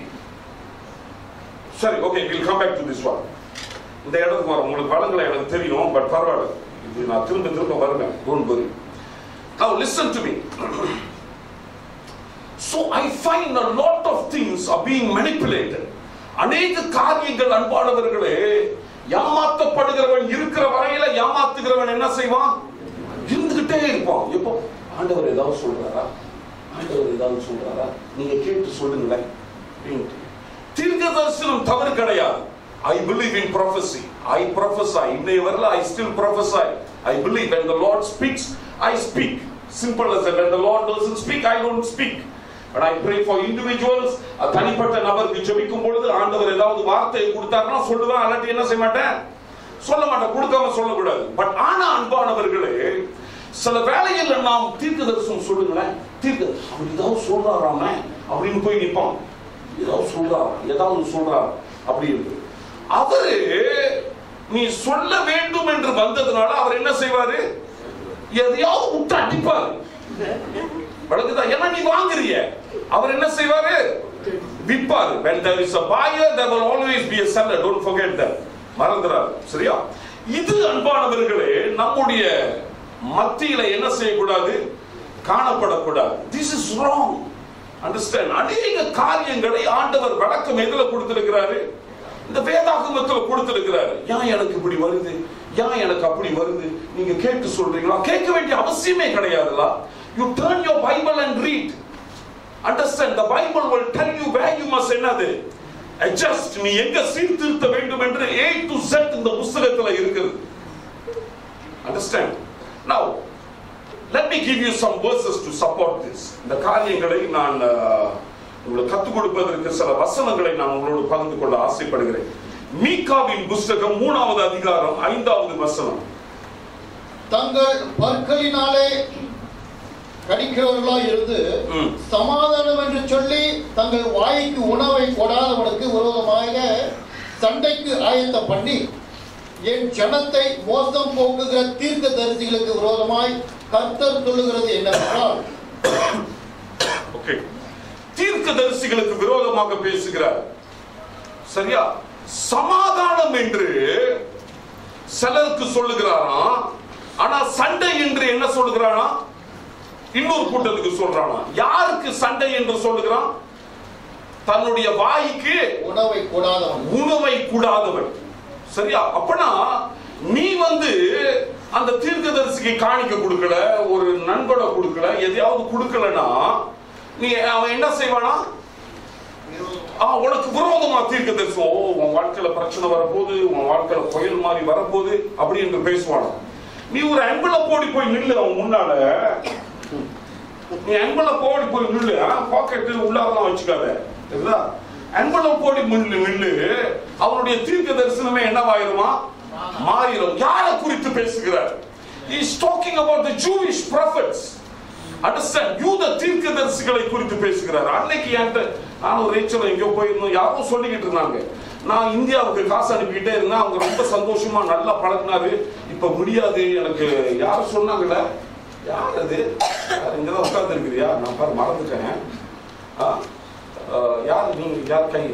Speaker 1: சரி, okay, we'll come back to this one. இந்த இடத்துக்கு வர உங்களுக்கு வளங்களை எனக்கு தெரியும், பட் பரவாயில்ல, இது நான் திரும்ப வருவேன். Don't worry. Now listen to me. So I find a lot of things are being manipulated. அநேக காரியங்கள் அன்பானவர்களே, ஏமாற்றப்படுகிறவன் இருக்கிற வரையில ஏமாத்துகிறவன் என்ன செய்வான், இருந்துகிட்டே இருப்பான். எப்போ ஆண்டவர் ஏதாவது சொல்றாரா, ஆண்டவர் ஏதாவது சொல்றாரா, நீங்க கேட்டு சொல்லுங்களேன். தீர்க்க தரிசனம் தவறு கிடையாது. I believe in prophecy. I prophesy. இன்னைய வரல I still prophesy. I believe when the Lord speaks, I speak. Simple as that. When the Lord doesn't speak, I don't speak. But I pray for individuals. தனிப்பட்ட நபருக்கு ஜெபிக்கும் பொழுது ஆண்டவர் ஏதாவது வார்த்தை கொடுத்தாருன்னா சொல்லுவேன், அல்லாட்டி என்ன செய்ய மாட்டேன், சொல்ல மாட்டேன். கொடுக்காம சொல்லக்கூடாது. பட் ஆனா அன்பானவர்களே, சில வேளையில் நாம் தீர்க்க தரிசனம் சொல்லுங்களேன், தீர்க்க அவர் ஏதாவது சொல்றாராம அப்படின்னு போய் நிற்பான். ஏதாவது சொல்றாரு அப்படி இருக்கு. அவரு நீ சொல்ல வேண்டும் என்று வந்ததுனால அவர் என்ன செய்வாரு, எதையாவது விட்டு அடிப்பாரு. வழக்குதான், ஏன்னா நீ வாங்குறிய. அவர் என்ன செய்வாரு, விற்பாரு. When there is a buyer, there will always be a seller. Don't forget that. மறந்துடாது. சரியா? இது அன்பானவர்களே நம்முடைய மத்தியில என்ன செய்யக்கூடாது, காணப்படக்கூடாது. This is wrong. Understand? அநேக காரியங்களை ஆண்டவர் விளக்கம் எதுல கொடுத்திருக்கிறாரு, இந்த வேதாகமத்தில் கொடுத்திருக்கிறாரு. ஏன் எனக்கு இப்படி வருது, ஏன் எனக்கு அப்படி வருது, நீங்க கேட்டு சொல்றீங்களா? கேட்க வேண்டிய அவசியமே கிடையாதுல. You turn your Bible and read. Understand? The Bible will tell you where you must என்னது adjust. நீ எங்க சீர்திருத்த வேண்டும் என்று A to Z இந்த புத்தகத்துல இருக்குது. Understand? Now Let me give you some verses to support this. இந்த காரியங்களை நான் உங்களுக்கு கற்றுக் கொடுப்பதற்கு சில வசனங்களை நான் உங்களோடு பகிர்ந்து கொள்ள ஆசைப்படுகிறேன். மீகாவின் புஸ்தகம் 3வது அதிகாரம் 5வது வசனம்.
Speaker 2: தங்கள் பற்களினாலே கடிக்கிறவர்களாய் இருந்து சமாதானம் என்று சொல்லி தங்கள் வாய்க்கு உணவை கொடாதவனுக்கு விரோதமாக சண்டைக்கு ஆயத்தம் பண்ணி என் ஜனத்தை மோசம் போக்குகிற தீர்க்கதரிசிகளுக்கு விரோதமாய் கர்த்தர் சொல்லுகிறது என்னவென்றால்,
Speaker 1: தீர்க்கதரிசிகளுக்கு விரோதமாக பேசுகிறார். சரியா? சமாதானம் என்று சிலருக்கு சொல்லுகிறாராம், ஆனா சண்டை என்று என்ன சொல்லுகிறானா இன்னொரு கூட்டத்துக்கு சொல்றானா. யாருக்கு சண்டை என்று சொல்லுகிறான்? தன்னுடைய வாய்க்கு உணவை கூடாதவன். சரியா? அப்பனா நீ அந்த தீர்க்கதரிசிக்கு காணிக்க கொடுக்கல, ஒரு நண்பனை கொடுக்கல, எதையாவது கொடுக்கலனா நீ அவன் என்ன செய்வானா? உனக்கு விரோதமா தீர்க்கதரிசி, உன் வாழ்க்கையில பிரச்சனை வரப்போகுது, உன் வாழ்க்கையில புயல் மாதிரி வரப்போகுது அப்படி என்று பேசுவானா. நீ ஒரு என்வலப் ஓடி போய் நில்லு அவன் முன்னால. நீ என்வலப் ஓடி போய் நில்லு, பாக்கெட்டு உள்ளாதான் வச்சுக்காத. என்வலப் ஓடி நில்லு, அவனுடைய தீர்க்க தரிசனமே என்னவாயிருமா? மாறிடும். யாரை குறித்து பேசுகிறார்? He is talking about the Jewish prophets. Understand? யூத தீர்க்கதரிசிகளை குறித்து பேசுகிறார். அன்னைக்கு என்கிட்ட நானும் ரேச்சல் எங்கேயோ போயிருந்தோம், யாரும் சொல்லிக்கிட்டு இருந்தாங்க, நான் இந்தியாவுக்கு காசு அனுப்பிக்கிட்டே இருந்தேன், அவங்க ரொம்ப சந்தோஷமா நல்லா பழகினாரு, இப்ப முடியாது எனக்கு. யாரும் சொன்னாங்கல்ல, யார் அது? இங்கதான் உட்கார்ந்து இருக்கிறியா? நான் பாரு மறந்துட்டேன். யார் நீங்க? யார் கை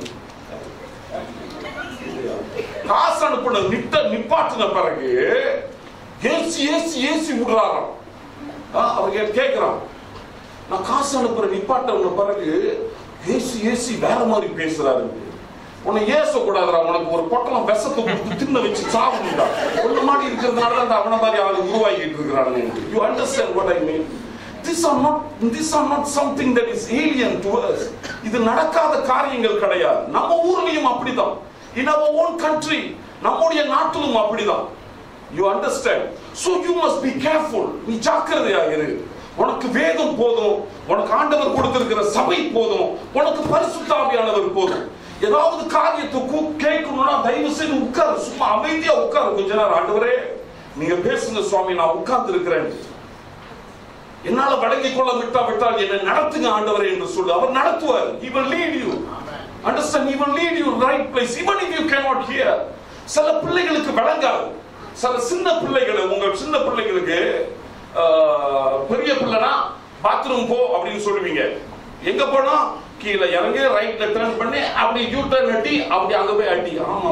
Speaker 1: காசு அனுப்பின நிப்பாட்டின பிறகு ஏசி ஏசி ஏசி விடுறாராம். அவர் கேட்கிறான், நான் காசு அனுப்புற நிப்பாட்டின பிறகு ஏசி ஏசி வேற மாதிரி பேசுறாரு. உன்னை ஏசக்கூடாதுடா, உனக்கு ஒரு பொட்டலம் விஷத்தை கொடுத்து தின்ன வச்சு சாப்பிடுடா. ஒண்ணு மாதிரி இருக்கிறதுனால தான் அவனை மாதிரி ஆளு உருவாக்கிட்டு இருக்கிறாங்க. You understand what I mean? These are not something that is alien to us. இது நடக்காத காரியங்கள் கிடையாது. நம்ம ஊர்லயும் அப்படிதான், in our own country, நம்முடைய நாட்டிலும் அப்படிதான். You understand? So you must be careful. நீ ஜாக்கிரதையாக இரு. உனக்கு வேதம் போதும், உனக்கு ஆண்டவர் கொடுத்திருக்கிற சபை போதும், உனக்கு பரிசுத்த ஆவியானவர் போதும். ஏதாவது காரியத்தை கேட்கணும்னா தயவு செய்து உட்காரு, சும்மா அமைதியா உட்காரு கொஞ்ச நேரம். ஆண்டவரே நீங்க பேசுங்க சுவாமி, நான் உட்கார்ந்து இருக்கிறேன், என்னால வழங்கிக் கொள்ள விட்டால் என்னை நடத்துங்க ஆண்டவரே என்று சொல்லு. அவர் நடத்துவார். He will lead you. Understand? He will lead you right place even if you cannot hear. சில பிள்ளைகளுக்கு விளங்காது. சில சின்ன பிள்ளைகளை, உங்கள் சின்ன பிள்ளைகளுக்கு பெரிய பிள்ளைனா பாத்ரூம் போ அப்படின்னு சொல்லுவீங்க. எங்க போனா கீழே இறங்கி ரைட்ல டர்ன் பண்ணி அப்படி யூ டர்ன் அடி, அப்படி அங்க போய் அடி. ஆமா,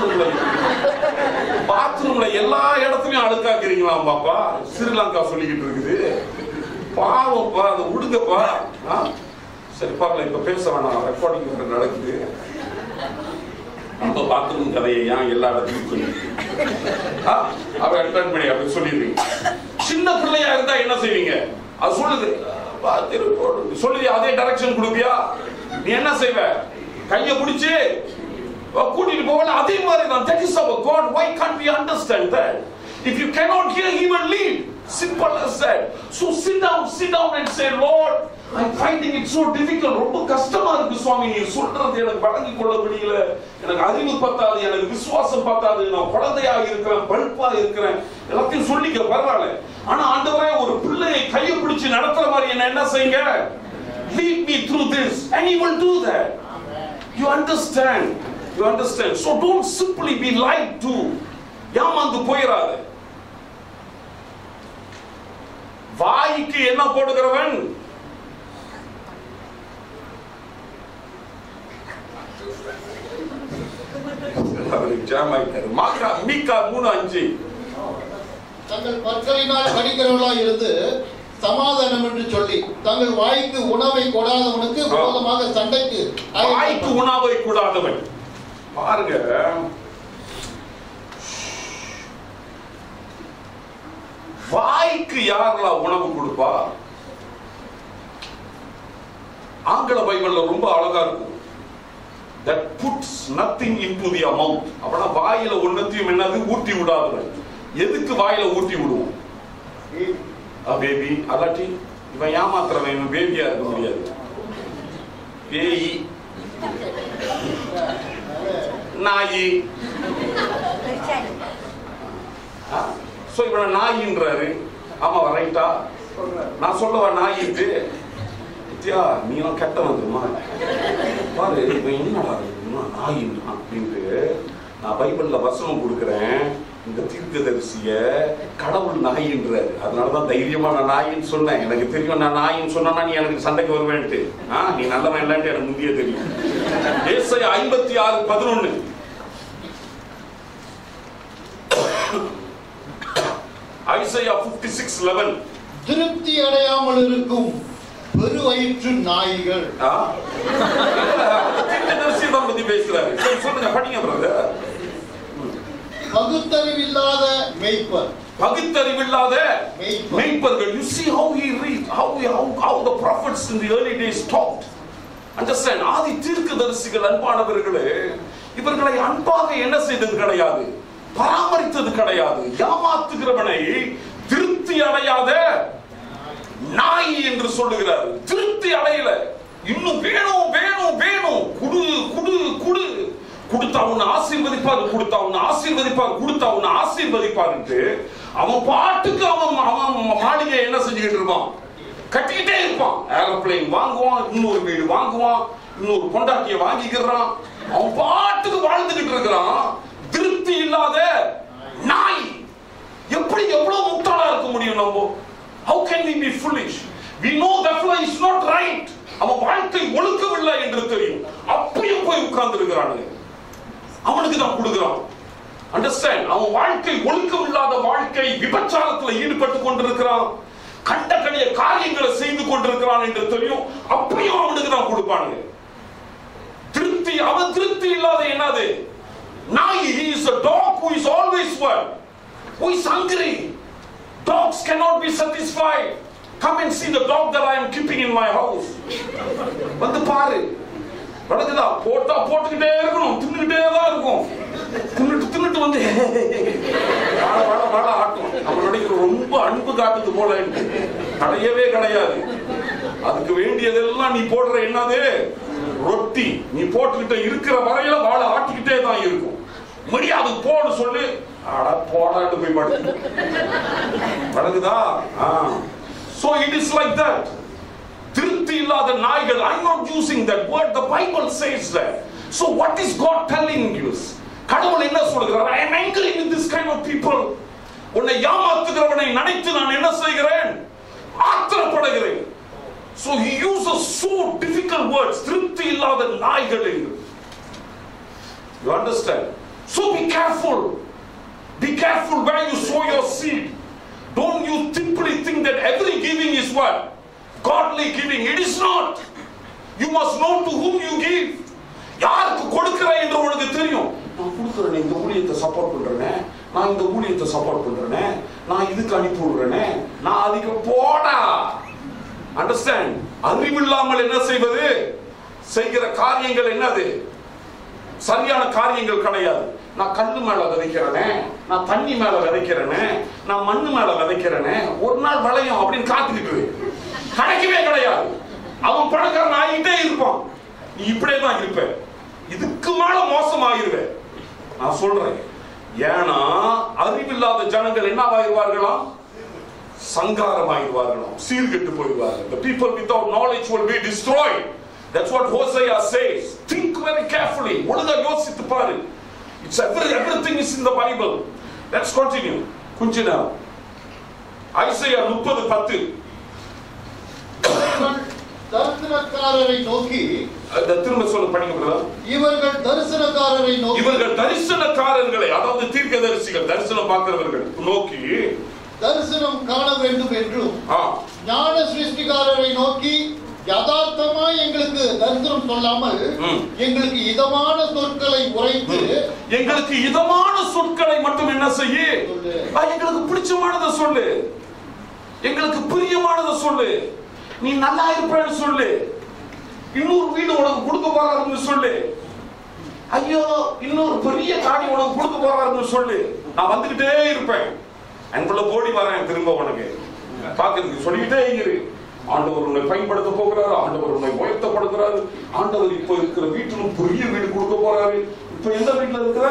Speaker 1: பாத்ரூம்ல எல்லா இடத்துலயும் அழுக்காக்குறீங்களா பாப்பா? ஸ்ரீலங்கா சொல்லிக்கிட்டு இருக்குது. பாவப்பா, அதை விடுங்கப்பா. சரி பாக்கல, இப்ப பேச வேணாம், ரெக்கார்டிங் நடக்குது. நம்ம பாத்ரூம் கதையை ஏன் எல்லா இடத்துலையும் சொல்லி அவ டர்ன் பண்ணி அப்படி சொல்லிடுவீங்க. சின்ன பிள்ளையா இருந்தா என்ன செய்வீங்க? அது சொல்லுது சொல்லி அதே டைரக்ஷன் கொடுப்பியா? நீ என்ன செய்வ? கையை பிடிச்சு கூட்டிட்டு போவல. அதே மாதிரி தான். That is our God. Why can't we understand that? If you cannot hear, He will lead. Simple as that. So sit down and say, Lord, I'm finding it so difficult. ரொம்ப கஷ்டமா இருக்கு சுவாமி, நீ சொல்றது எனக்கு வழங்கிக் கொள்ள முடியல, எனக்கு அறிவு பத்தாது, எனக்கு விசுவாசம் பத்தாது, நான் குழந்தையாக இருக்கிறேன், பல்பா இருக்கிறேன், எல்லாத்தையும் சொல்லிக்க பரவாயில்ல. ஆனா ஆண்டவரே ஒரு பிள்ளையை கையை பிடிச்சு நடத்துற மாதிரி என்ன செய்யுங்க? Lead me through this and He will do that. You understand? You understand? So don't simply be lied to. ஏமாந்து போயிராத. வாய்க்கு என்ன போடுகிறவன் மீகா 3:5
Speaker 2: தங்கள் பற்களினால் கடிக்கிறவர்களாய் இருந்து சமாதானம் என்று சொல்லி தங்கள் வாய்க்கு உணவை கொடாதவனுக்கு விரோதமாக சண்டைக்கு.
Speaker 1: வாய்க்கு உணவை கொடாதவன் பாருங்க, வாய்க்கு யாரெல்லாம் உணவு கொடுப்பா? ஆங்கில பைபிள்ல ரொம்ப அழகா இருக்கும். That puts nothing into their mouth. அவனா வாயில ஒன்னத்தையும் என்னது ஊட்டி விடாதவன். எதுக்கு வாயில ஊட்டி விடுவோம்? பேபி. அல்லாட்டி இவன் ஏமாத்துறவன், இவன் பேபியா இருக்க முடியாது. பேய், நாயி. சோ இவனை நாயின்றாரு. ஆமா ரைட்டா? நான் சொல்லவா நாயிட்டு? நீ எல்லாம் கெட்ட வந்துருமா பாரு, இவன் என்னடா நாயின்னா அப்படின்ட்டு நான் பைபிள்ல வசனம் கொடுக்குறேன். இந்த தீர்க்கதரிசிய கடவுள் நாயின்றாரு. அதனாலதான் தைரியமா நான் நாயின்னு சொன்னேன். எனக்கு தெரியும் நான் நாயின்னு சொன்னா நீ எனக்கு சண்டைக்கு வருவேன்ட்டு. நீ நல்லவன் இல்லைன்ட்டு எனக்கு முந்தியே தெரியும். ஏசாயா 56:11. ஐசாயா 56:11.
Speaker 2: திருப்தி அடையாமல் இருக்கும் பெருவயிற்று நாய்கள்.
Speaker 1: தீர்க்கதரிசி தான் பத்தி பேசுறாரு. சொல்லுங்க, படிங்க பிரதர்.
Speaker 2: பகுத்தறிவில்லாத மேய்ப்பர்.
Speaker 1: பகுத்தறிவில்லாத மேய்ப்பர்கள். You see how he read, how the prophets in the early days talked. Understand? ஆதி தீர்க்கதரிசிகள் அன்பானவர்களே, இவர்களை அன்பாக என்ன செய்தது கிடையாது, பராமரித்தது கிடையாது. ஏமாத்துகிறவனை திருப்தி அடையாத நாய் என்று சொல்லுகிறார். திருப்தி அடையல, இன்னும் வேணும் வேணும் வேணும், குடு குடு குடு, கொடுத்தா உன்னை ஆசீர்வதிப்பார், கொடுத்தா உன்னை ஆசீர்வதிப்பார், கொடுத்தா உன்னை ஆசீர்வதிப்பார். அவன் பாட்டுக்கு அவன் மாளிகை என்ன செஞ்சுக்கிட்டு இருப்பான், கட்டிக்கிட்டே இருப்பான். ஏரோப்ளேன் வாங்குவான், இன்னொரு வீடு வாங்குவான், இன்னொரு கொண்டாட்டிய வாங்கிக்கிறான். அவன் பாட்டுக்கு வாழ்ந்துகிட்டு இருக்கிறான். திருப்தி இல்லாத நாய். எப்படி எவ்வளவு முட்டாளா இருக்க முடியும் நம்ம? How can we be foolish? We know that fellow is not right. அவன் வாழ்க்கை ஒழுக்கவில்லை என்று தெரியும். அப்பயும் போய் உட்கார்ந்து இருக்கிறானுங்க. அவனுக்கு தான் கொடுக்கிறான். அண்டர்ஸ்டாண்ட்? அவன் வாழ்க்கை ஒழுக்கம் இல்லாத வாழ்க்கை, விபச்சாரத்தில் ஈடுபட்டு கொண்டிருக்கிறான், கண்ட கடிய காரியங்களை செய்து கொண்டிருக்கிறான் என்று தெரியும். அப்பயும் அவனுக்கு தான் கொடுப்பானுங்க. திருப்தி, அவன் திருப்தி இல்லாத என்னது நாய். He is a dog who is always what? Who is hungry. Dogs cannot be satisfied. Come and see the dog that I am keeping in my house. வந்து பாரு, வடக்குதா போட்டா போட்டுக்கிட்டே இருக்கணும், தின்னுக்கிட்டே தான் இருக்கும். தின்னுட்டு வந்து வாழ ஆட்டும். அவனுடைய ரொம்ப அன்பு காட்டுது போல கிடையவே கிடையாது. அதுக்கு வேண்டியதெல்லாம் நீ போடுற என்னது ரொட்டி. நீ போட்டுக்கிட்ட இருக்கிற வரையில வாழ ஆட்டிக்கிட்டே தான் இருக்கும். முடியாது போடு சொல்லு, போடாட்டு போய் படுத்து. வடக்குதா? So it is like that. திருப்தி இல்லாத நாய்கள். I'm not using that word. The Bible says that. So what is God telling you? கடவுள் என்ன சொல்கிறார்? I am angry with this kind of people. உன்னை ஏமாத்துகிறவனை நினைத்து நான் என்ன செய்கிறேன்? ஆத்திரப்படுகிறேன். So he uses so difficult words. திருப்தி இல்லாத நாய்கள். You understand? So be careful. Be careful where you sow your seed. Don't you simply think that every giving is what? Godly giving. It is not. You must know to whom you give. யாருக்கு கொடுக்கிறேன் என்று உனக்கு தெரியும். நான் கொடுக்கிறேன், இந்த ஊழியத்தை support பண்றேனே, நான் இந்த ஊழியத்தை சப்போர்ட் பண்றேனே, நான் இதுக்கு அனுப்பி விடுறேனே, நான் அதுக்கு போடா. அண்டர்ஸ்டாண்ட்? அறிவில்லாமல் என்ன செய்வது? செய்கிற காரியங்கள் என்னது? சரியான காரியங்கள் கிடையாது. நான் கல்லு மேல விதைக்கிறேனே, நான் தண்ணி மேல விதைக்கிறேனே, நான் மண்ணு மேல விதைக்கிறேனே, ஒரு நாள் விளையும் அப்படின்னு காத்துக்கிட்டு கிடைக்கவே கிடையாது. அவன் பணக்காரன் ஆகிட்டே இருப்பான். நீ இப்படியே தான் இருப்ப. இதுக்கு மேல மோசமாகிருவே. நான் சொல்றேன். ஏன்னா அறிவில்லாத ஜனங்கள் என்னவாயிருவார்களாம்? சங்காரமாயிருவார்களாம், சீர்கெட்டு போயிடுவார்கள். The people without knowledge will be destroyed. That's what Hosea says. Think very carefully. ஒழுங்கா யோசித்து பாரு. It's everything is in the Bible. Let's continue. கொஞ்ச நேரம். ஐசையா 30:10.
Speaker 2: தரிசனக்காரரை நோக்கி,
Speaker 1: திரும்ப சொல்ல படிங்க பிரதர்.
Speaker 2: இவர்கள் தரிசனக்காரரை நோக்கி, இவர்கள்
Speaker 1: தரிசனக்காரர்களை, அதாவது தீர்க்கதரிசிகள், தரிசனம் பார்க்கிறவர்கள் நோக்கி
Speaker 2: தரிசனம் காண வேண்டும் என்றும், ஞான சிருஷ்டிகாரரை நோக்கி யதார்த்தமாய் எங்களுக்கு தரிசனம் சொல்லாமல் எங்களுக்கு இதமான சொற்களை உரைத்து,
Speaker 1: எங்களுக்கு இதமான சொற்களை மட்டும் என்ன செய்ய, எங்களுக்கு பிடிச்சமானதை சொல்லு, எங்களுக்கு பிரியமானதை சொல்லு, நீ நல்லா இருப்பேன்னு சொல்லு, இன்னொரு வீடு உனக்கு கொடுக்க போறாருன்னு சொல்லு, ஐயோ இன்னொரு பெரிய காணி உனக்கு கொடுக்க போறாருன்னு சொல்லு, நான் வந்துகிட்டே இருப்பேன், அன்புள்ள ஓடி வரேன் திரும்ப உனக்கு. பாக்குறதுக்கு சொல்லிட்டே இரு. ஆண்டவர் உன்னை பயன்படுத்த போகிறாரு, ஆண்டவர் உன்னை உயர்த்தப்படுகிறாரு, ஆண்டவர் இப்ப இருக்கிற வீட்டிலும் பெரிய வீடு கொடுக்க போறாரு. இப்ப எந்த வீட்டுல இருக்கிற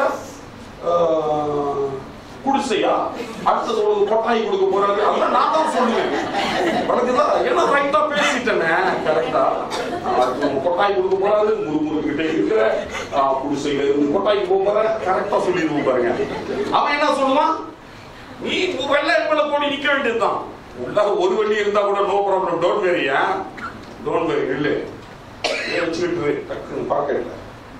Speaker 1: குடிசையா, அடுத்தது ஒரு கொட்டாய் கொடுக்க போறாரு. அதெல்லாம் நான் தான் சொல்லுவேன். ஏன்னா ரைட்டா பேசிட்டேனே, கரெக்டா கொட்டாய் கொடுக்க போறாரு, முறுமுறுக்கிட்டே இருக்கிற குடிசையில இருந்து கொட்டாய் போக போற, கரெக்டா சொல்லிடுவோம் பாருங்க. அவன் என்ன சொல்லுவான், நீ வெள்ளை போடி நிக்க வேண்டியதுதான். ஒரு வண்டி இருந்தா கூட no problem, don't worry, don't worry, இல்ல வச்சுக்கிட்டு டக்குன்னு பாக்கெட்ல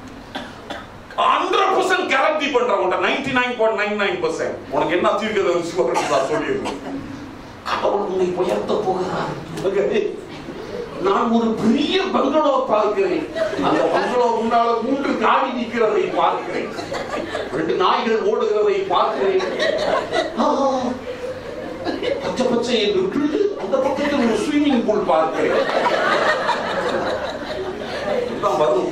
Speaker 1: 100% கேரண்டி பண்றவங்க 99.99%. உனக்கு என்ன தீர்க்கதரிசி சொல்லிடுறேன். கடவுள் உன்னை உயர்த்த போகிறார். நான் ஒரு பெரிய பங்களோ பார்க்கிறேன். அந்த பங்களோ முன்னால 3 காடி நிற்கிறதை பார்க்கிறேன், 2 நாய்கள் ஓடுகிறதை பார்க்கிறேன். பச்சை பச்சை என்று அந்த பக்கத்தில் ஒரு ஸ்விம்மிங் பூல் பார்க்கிறேன். வரும்.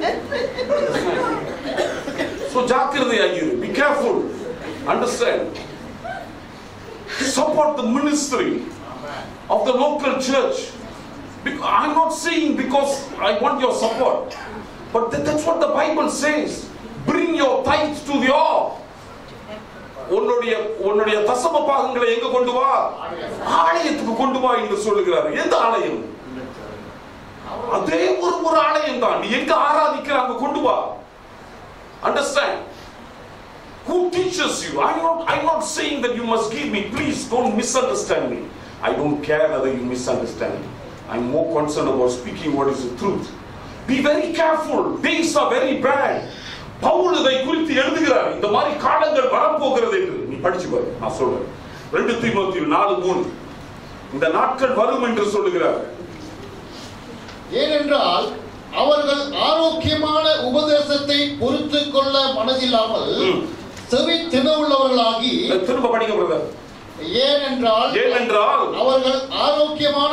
Speaker 1: So ஜாக்கிரதையாகிரு. Be careful. Understand. Support the ministry of the local church. I'm not saying because I want your support, but that's what the Bible says. Bring your tithes to the altar. உன்னுடைய தசம பாகங்களை எங்க கொண்டு வா? ஆலயத்துக்கு கொண்டு வா என்று சொல்லுகிறார். எந்த ஆலயம்? அதே ஒரு ஆலயம் தான். நீ எங்க ஆராதிக்கிறாங்க கொண்டு வா. Understand? Who teaches you? I'm not saying that you must give me. Please don't misunderstand me. I don't care whether you misunderstand me. I'm more concerned about speaking what is the truth. Be very careful. Days are very bad. Pavul இதை குறித்து எழுதுகிறார். இந்த மாதிரி காலங்கள் வரப்போகிறது என்று நீ படிச்சு பாரு. நான் சொல்றேன் 2 தீமோத்தேயு 4:3 இந்த நாட்கள் வரும் என்று சொல்லுகிறார்.
Speaker 2: ஏனென்றால் அவர்கள் ஆரோக்கியமான உபதேசத்தை பொறுத்துக் கொள்ள மனதில்லாமல் செவி திணவுள்ளவர்களாகி, திரும்ப படிக்க பிரதர். ஏனென்றால் அவர்கள் ஆரோக்கியமான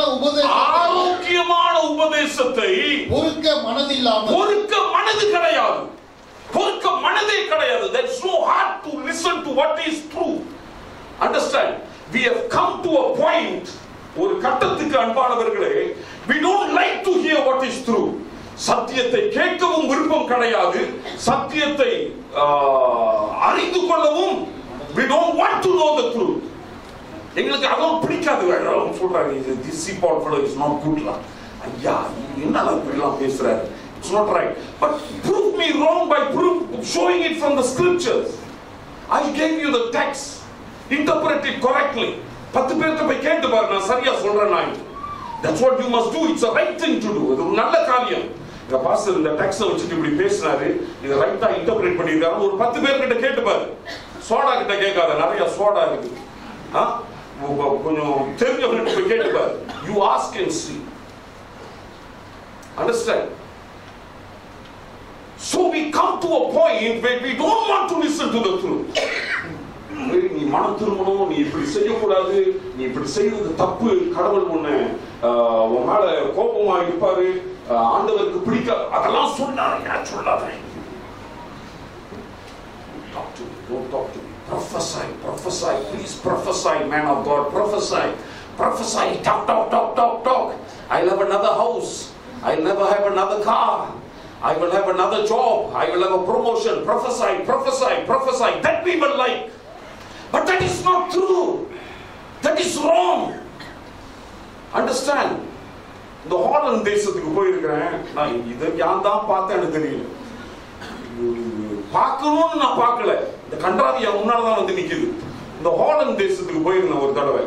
Speaker 2: உபதேசத்தை பொறுக்க மனது கிடையாது. பொறுக்க மனதே கிடையாது. There's no heart to listen to what is true. Understand? We have come to a point, ஒரு கட்டத்துக்கு அன்பானவர்களே, we don't like to hear what is true. சத்தியத்தை கேட்கவும் விருப்பம் கிடையாது. சத்தியத்தை அறிந்து கொள்ளவும் we don't want to know the truth. எங்களுக்கு அதுவும் பிடிக்காது. சொல்றாங்க this Paul fellow is not good lah. ஐயா என்னடா இப்படிலாம் பேசுறாரு? It's not right. But prove me wrong by showing it from the scriptures. I gave you the text. Interpret it correctly. 10 பேர்ட்ட போய் கேட்டு பாரு, நான் சரியா சொல்றேன் நான். That's what you must do. It's a right thing to do. இது ஒரு நல்ல காரியம். இந்த பாஸ்டர் இந்த டெக்ஸ்ட வச்சுட்டு இப்படி பேசினாரு, இத ரைட்டா இன்டர்பிரேட் பண்ணிருக்காரு. ஒரு 10 பேர்கிட்ட கேட்டு பாரு. சோடா கிட்ட கேட்காத, நிறைய சோடா இருக்கு. கொஞ்சம் தெரிஞ்சவங்க போய் கேட்டு பாரு. You ask and see. Understand? So we come to a point where we don't want to listen to the truth. நீ மனம் திரும்பணும், நீ இப்படி செய்யக்கூடாது, நீ இப்படி செய்யறது தப்பு, கடவுள் உன்னை உன் மேல கோபமா இருப்பாரு, ஆண்டவருக்கு பிடிக்க, அதெல்லாம் சொன்னாரு. ஏன் சொல்லாத? Talk to me. Don't talk to me. Prophesy. Please prophesy, man of God. Prophesy. Talk. I'll have another house. I'll never have another car. I will have another job. I will have a promotion. Prophesy. That we will like. But that is not true. That is wrong. Understand? இந்த Holland தேசத்துக்கு போயிருக்கிறேன். நான் இதை யான் தான் பார்த்தேன்னு தெரியல. பார்க்கணும்னு நான் பார்க்கல. இந்த கன்றாவி என் முன்னால்தான் வந்து நிக்குது. இந்த ஹாலண்ட் தேசத்துக்கு போயிருந்தேன் ஒரு தடவை.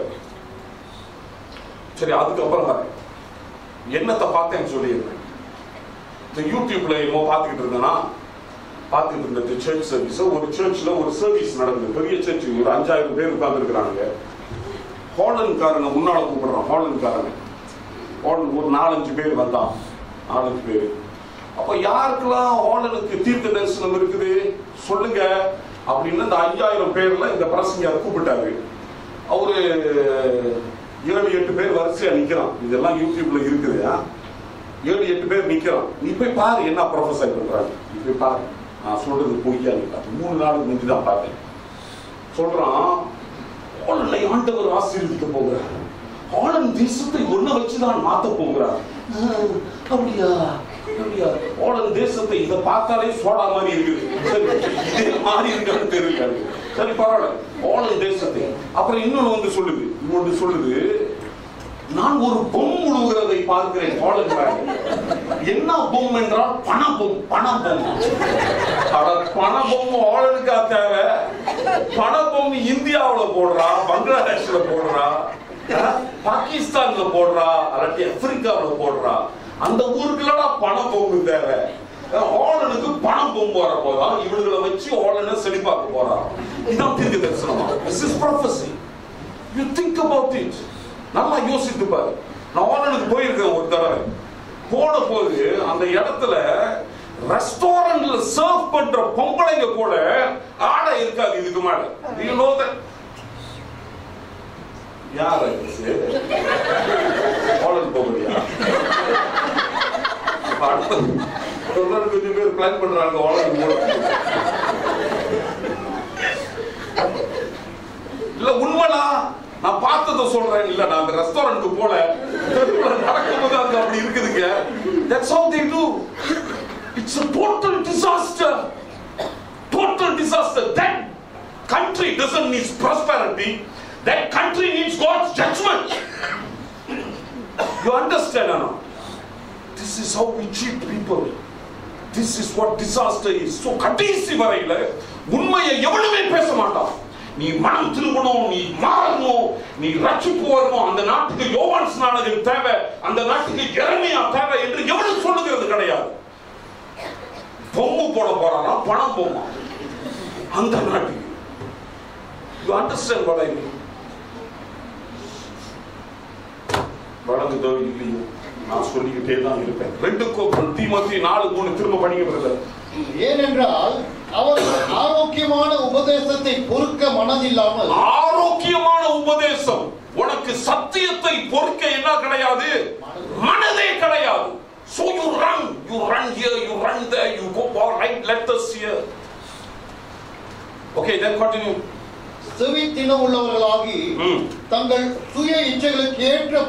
Speaker 2: சரி, அதுக்கப்புறம் என்னத்தை பார்த்தேன்னு சொல்லியிருக்கேன். இந்த யூடியூப்ல என்னமோ பார்த்துக்கிட்டு இருந்தேன்னா, பார்த்துட்டு இருந்தது சர்ச் சர்வீஸ். ஒரு சர்ச்ல ஒரு சர்வீஸ் நடந்தது. பெரிய சர்ச், ஒரு 5000 பேர் உட்கார்ந்து இருக்கிறாங்க. ஹாலண்ட்காரனை முன்னால கூப்பிடுறான். ஹாலண்ட் ஒரு 4-5 பேர் வந்தான். 4-5 பேர். அப்ப யாருக்கெல்லாம் ஹாலனுக்கு தீர்க்க தரிசனம் இருக்குது சொல்லுங்க அப்படின்னு இந்த 5000 பேர்ல இந்த பிரசங்கியார் கூப்பிட்டாரு. அவரு 7-8 பேர் வரிசையா நிக்கிறான். இதெல்லாம் யூடியூப்ல இருக்குது. 7-8 பேர் நிக்கிறான். நீ போய் பாரு என்ன ப்ரொஃபஸர் பண்றாங்க. நீ போய் பாரு. நான் சொல்றது பொய்யா இருக்கா? 3 நாளுக்கு முந்தி தான் பார்த்தேன். சொல்றான், உன்னை ஆண்டவர் ஆசீர்வதிக்க போகிறார்.
Speaker 1: ஹாலந்து தேசத்தை ஒண்ணு வச்சுதான் மாத்த போகிறார். அப்படியா அப்படியா? ஹாலந்து தேசத்தை இதை பார்த்தாலே சோடா மாதிரி இருக்குது. சரி, இதே மாதிரி இருக்கான்னு தெரியல. சரி பரவாயில்ல, ஹாலந்து தேசத்தை. அப்புறம் இன்னொன்னு சொல்லுது, நான் ஒரு பொம் உழுகிறதை பார்க்கிறேன் ஹாலந்து. என்ன பொம் என்றால் பண பொம். பண பொம் ஹாலந்துக்கா தேவை? பண பொம் இந்தியாவில் போடுறா, பங்களாதேஷ்ல போடுறா, பாகிஸ்தான்ல போடுறா, அல்லது ஆப்பிரிக்காவில் போடுறா. அந்த ஊருக்குள்ளடா பண பொம்பு தேவை. ஹாலந்துக்கு பண பொம்பு வர போதான் இவங்களை வச்சு ஹாலண்ட செழிப்பாக்க போறான். இதான் தீர்க்க தரிசனமா? This is prophecy. You think about it. நல்லா யோசித்து பாரு. நான் ஹாலண்டுக்கு போயிருக்கேன் ஒரு தடவை. போன போது அந்த இடத்துல ரெஸ்டாரண்ட்ல சர்வ் பண்ற பொம்பளைங்க கூட ஆடை இருக்காது இதுக்கு மேல. You know that? யார் இது? ஹாலண்ட் போகலையா? கொஞ்சம் பேர் பிளான் பண்றாங்க ஹாலண்ட் போக. இல்ல உண்மைடா, நான் பார்த்தத சொல்றேன். இல்ல நான் அந்த ரெஸ்டாரண்ட்க்கு போல நடக்கும்போது அங்க அப்படி இருக்குதுங்க. That's how they do. It's a total disaster. Total disaster. That country doesn't need prosperity. That country needs God's judgment. You understand or not? This is how we treat people. This is what disaster is. So கடைசி வரையில உண்மையை எவனுமே பேச மாட்டான். நீ மனம் திரும்பணும், நீ மாறணும், நீ ரட்சிப்பு வரணும், அந்த நாட்டுக்கு யோவான் ஸ்நானகன் தேவை, அந்த நாட்டுக்கு எரேமியா தேவை என்று எவனும் சொல்லுகிறது கிடையாது. பொம்மை போட போறானா, பணம் பொம்மா அந்த நாட்டுக்கு. You understand what I mean? வழங்குதோ இல்லையோ நான் சொல்லிக்கிட்டே தான் இருப்பேன். 2 தீமோத்தேயு 4:3 திரும்ப படிங்க பிரதர்.
Speaker 2: ஏனென்றால் அவர்கள் ஆரோக்கியமான உபதேசத்தை பொறுக்க மனதில்லாமல்.
Speaker 1: ஆரோக்கியமான உபதேசம், உனக்கு சத்தியத்தை பொறுக்க என்ன கிடையாது? மனதே கிடையாது. So you run here, you run there, you go for right letters here. Okay, then continue.
Speaker 2: செவி தினம் உள்ளவர்களாகி தங்கள் சுய இச்சைகளுக்கு ஏற்ற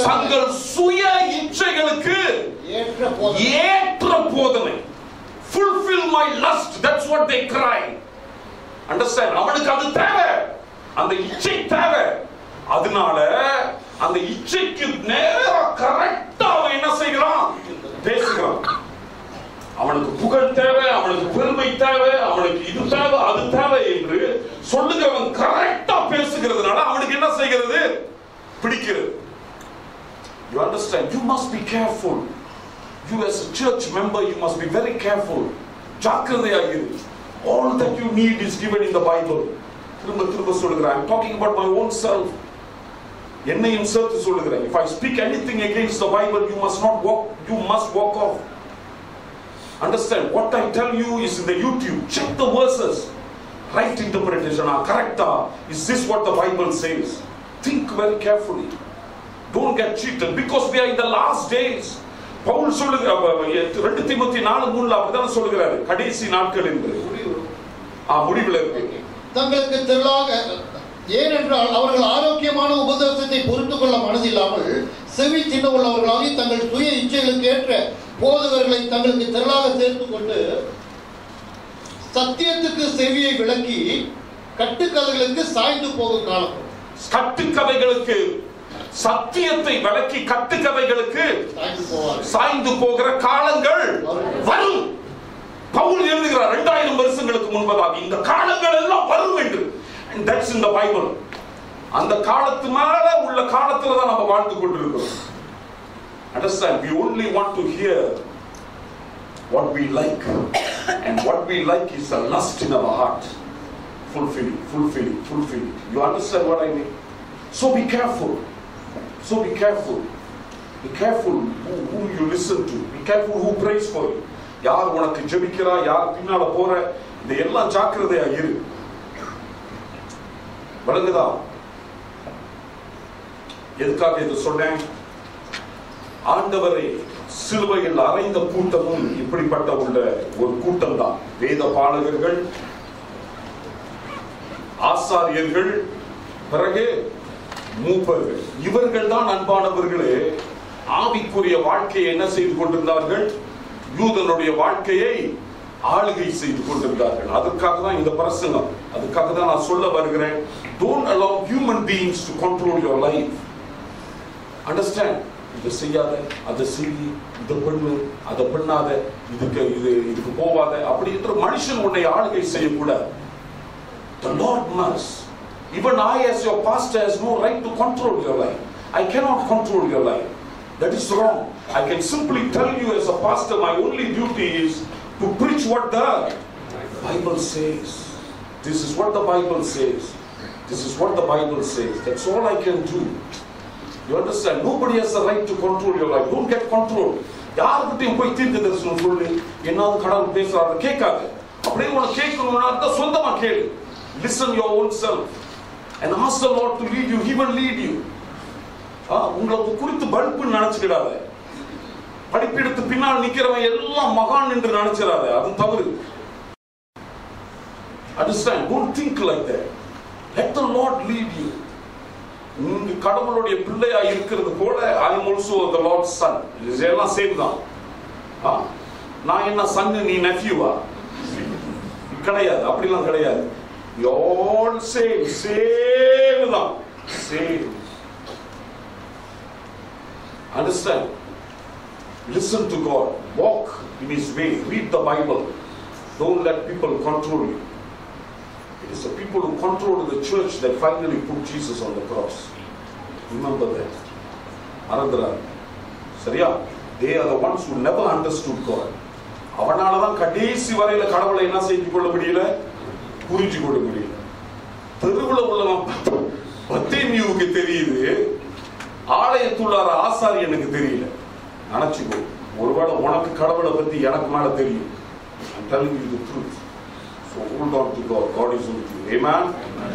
Speaker 1: போதனை. Fulfill my lust, that's what they cry. Understand? அவனுக்கு அது தேவை, அந்த இச்சை தேவை. அதனால அந்த இச்சைக்கு நேரா கரெக்டா அவன் என்ன செய்கிறான்? பேசுகிறான். அவனுக்கு புகழ் தேவை, அவனுக்கு பெருமை தேவை, அவனுக்கு இது தேவை, அது தேவை என்று சொல்லுகிறவன் கரெக்டா பேசுகிறதுனால அவனுக்கு என்ன செய்கிறது? பிடிக்கிறது. You understand? You must be careful. You as a church member, you must be very careful. ஜாக்கிரதையாக இரு. All that you need is given in the Bible. திரும்ப சொல்லுகிறேன். I'm talking about my own self. என்னையும் சேர்த்து சொல்லுகிறேன். If I speak anything against the Bible, you must walk off. Understand? What I tell you is in the YouTube. Check the verses. Right interpretation. Correct. Is this what the Bible says? Think very carefully. Don't get cheated because we are in the last days. Pavul சொல்லுகிறார் 2 தீமோத்தேயு 4:3 அப்படிதான் சொல்லுகிறாரு. கடைசி நாட்கள் என்று முடிவில் இருக்கு.
Speaker 2: தங்களுக்கு திரளாக, ஏனென்றால் அவர்கள் ஆரோக்கியமான உபதேசத்தை பொறுத்துக் கொள்ள மனதில்லாமல் செவி சின்ன உள்ளவர்களாகி தங்கள் சுய இச்சைகளுக்கு ஏற்ற போதகர்களை தங்களுக்கு திரளாக சேர்த்துக் கொண்டு சத்தியத்துக்கு செவியை விளக்கி கட்டுக்கதைகளுக்கு சாய்ந்து போகும் காலம்.
Speaker 1: கட்டுக்கதைகளுக்கு சத்தியத்தை விளக்கி கட்டுக்கதைகளுக்கு சாய்ந்து போகிற காலங்கள் வரும். பவுல் எழுதுகிறார் 2000 வருஷங்களுக்கு முன்பதாக இந்த காலங்கள் எல்லாம் வரும் என்று. And that's in the Bible. அந்த காலத்து மேல உள்ள காலத்துல தான் நம்ம வாழ்ந்து கொண்டிருக்கிறோம். Understand? We only want to hear what we like, and what we like is a lust in our heart. Fulfilling. You understand what I mean? So be careful. Be careful who you listen to. Be careful who prays for you. யார் உனக்கு ஜெபிக்கிறா, யார் பின்னால போற, இதெல்லாம் ஜாக்கிரதையா இரு. வழங்குதா? எதுக்காக இது சொன்னேன்? ஆண்டவரை சிலுவையில் அறைந்த கூட்டமும் இப்படிப்பட்ட உள்ள ஒரு கூட்டம் தான். வேத பாலகர்கள், ஆசாரியர்கள், பிறகு மூப்பர்கள். இவர்கள் தான் அன்பானவர்களே ஆவிக்குரிய வாழ்க்கையை என்ன செய்து கொண்டிருந்தார்கள்? யூதனுடைய வாழ்க்கையை ஆளுகை செய்து கொண்டிருந்தார்கள். அதற்காக தான் இந்த பிரசங்கம், அதுக்காக தான் நான் சொல்ல வருகிறேன். Don't allow human beings to control your life. Understand? இதை செய்யாத, அதை செய்யி, இதை பண்ணு, அதை பண்ணாத, இதுக்கு போவாத, அப்படி என்ற மனுஷன் உன்னை ஆளுகை செய்யக்கூடாது. The Lord must. Even I as your pastor has no right to control your life. I cannot control your life. That is wrong. I can simply tell you as a pastor, my only duty is to preach what the Bible says. This is what the Bible says. This is what the Bible says. That's all I can do. You understand? Nobody has the right to control your life. Don't get controlled. யாருக்கிட்டையும் போய் தீர்க்க தரிசனம் சொல்லு, என்னாவது கடவுள் பேசுறாரு கேட்காது. அப்படியே உனக்கு கேட்கணும்னா தான் சொந்தமா கேளு. Listen your own self and ask the Lord to lead you. He will lead you. உங்களுக்கு குறித்து பல்பு நினைச்சுக்கிடாத. படிப்பெடுத்து பின்னால் நிக்கிறவன் எல்லாம் மகான் என்று நினைச்சிடாத. அது தவறு. Understand? Don't think like that. Let the Lord lead you. நீங்க கடவுளுடைய பிள்ளையா இருக்கிறது போல I am also the Lord's son. இதெல்லாம் சேம் தான். நான் என்ன சன்னு, நீ நெஃப்யூவா? கிடையாது, அப்படிலாம் கிடையாது. You all same தான். Same. Understand? Listen to God. Walk in His way. Read the Bible. Don't let people control you. It is the people who control the church that finally put Jesus on the cross. Remember that. Aradhara. Sariya? They are the ones who never understood God. அவனால தான் கடைசி வரையில கடவுளை என்ன செய்து கொள்ள முடியல, புரிஞ்சு கொள்ள முடியல. தெருவுல உள்ளவன் பத்தேமியுவுக்கு தெரியுது, ஆலயத்துள்ளார ஆசாரியனுக்கு தெரியல. நினைச்சுக்கோ, ஒருவேளை உனக்கு கடவுளை பத்தி எனக்கு மேல தெரியும். I'm telling you the truth. So hold on to God. God is with you. Amen.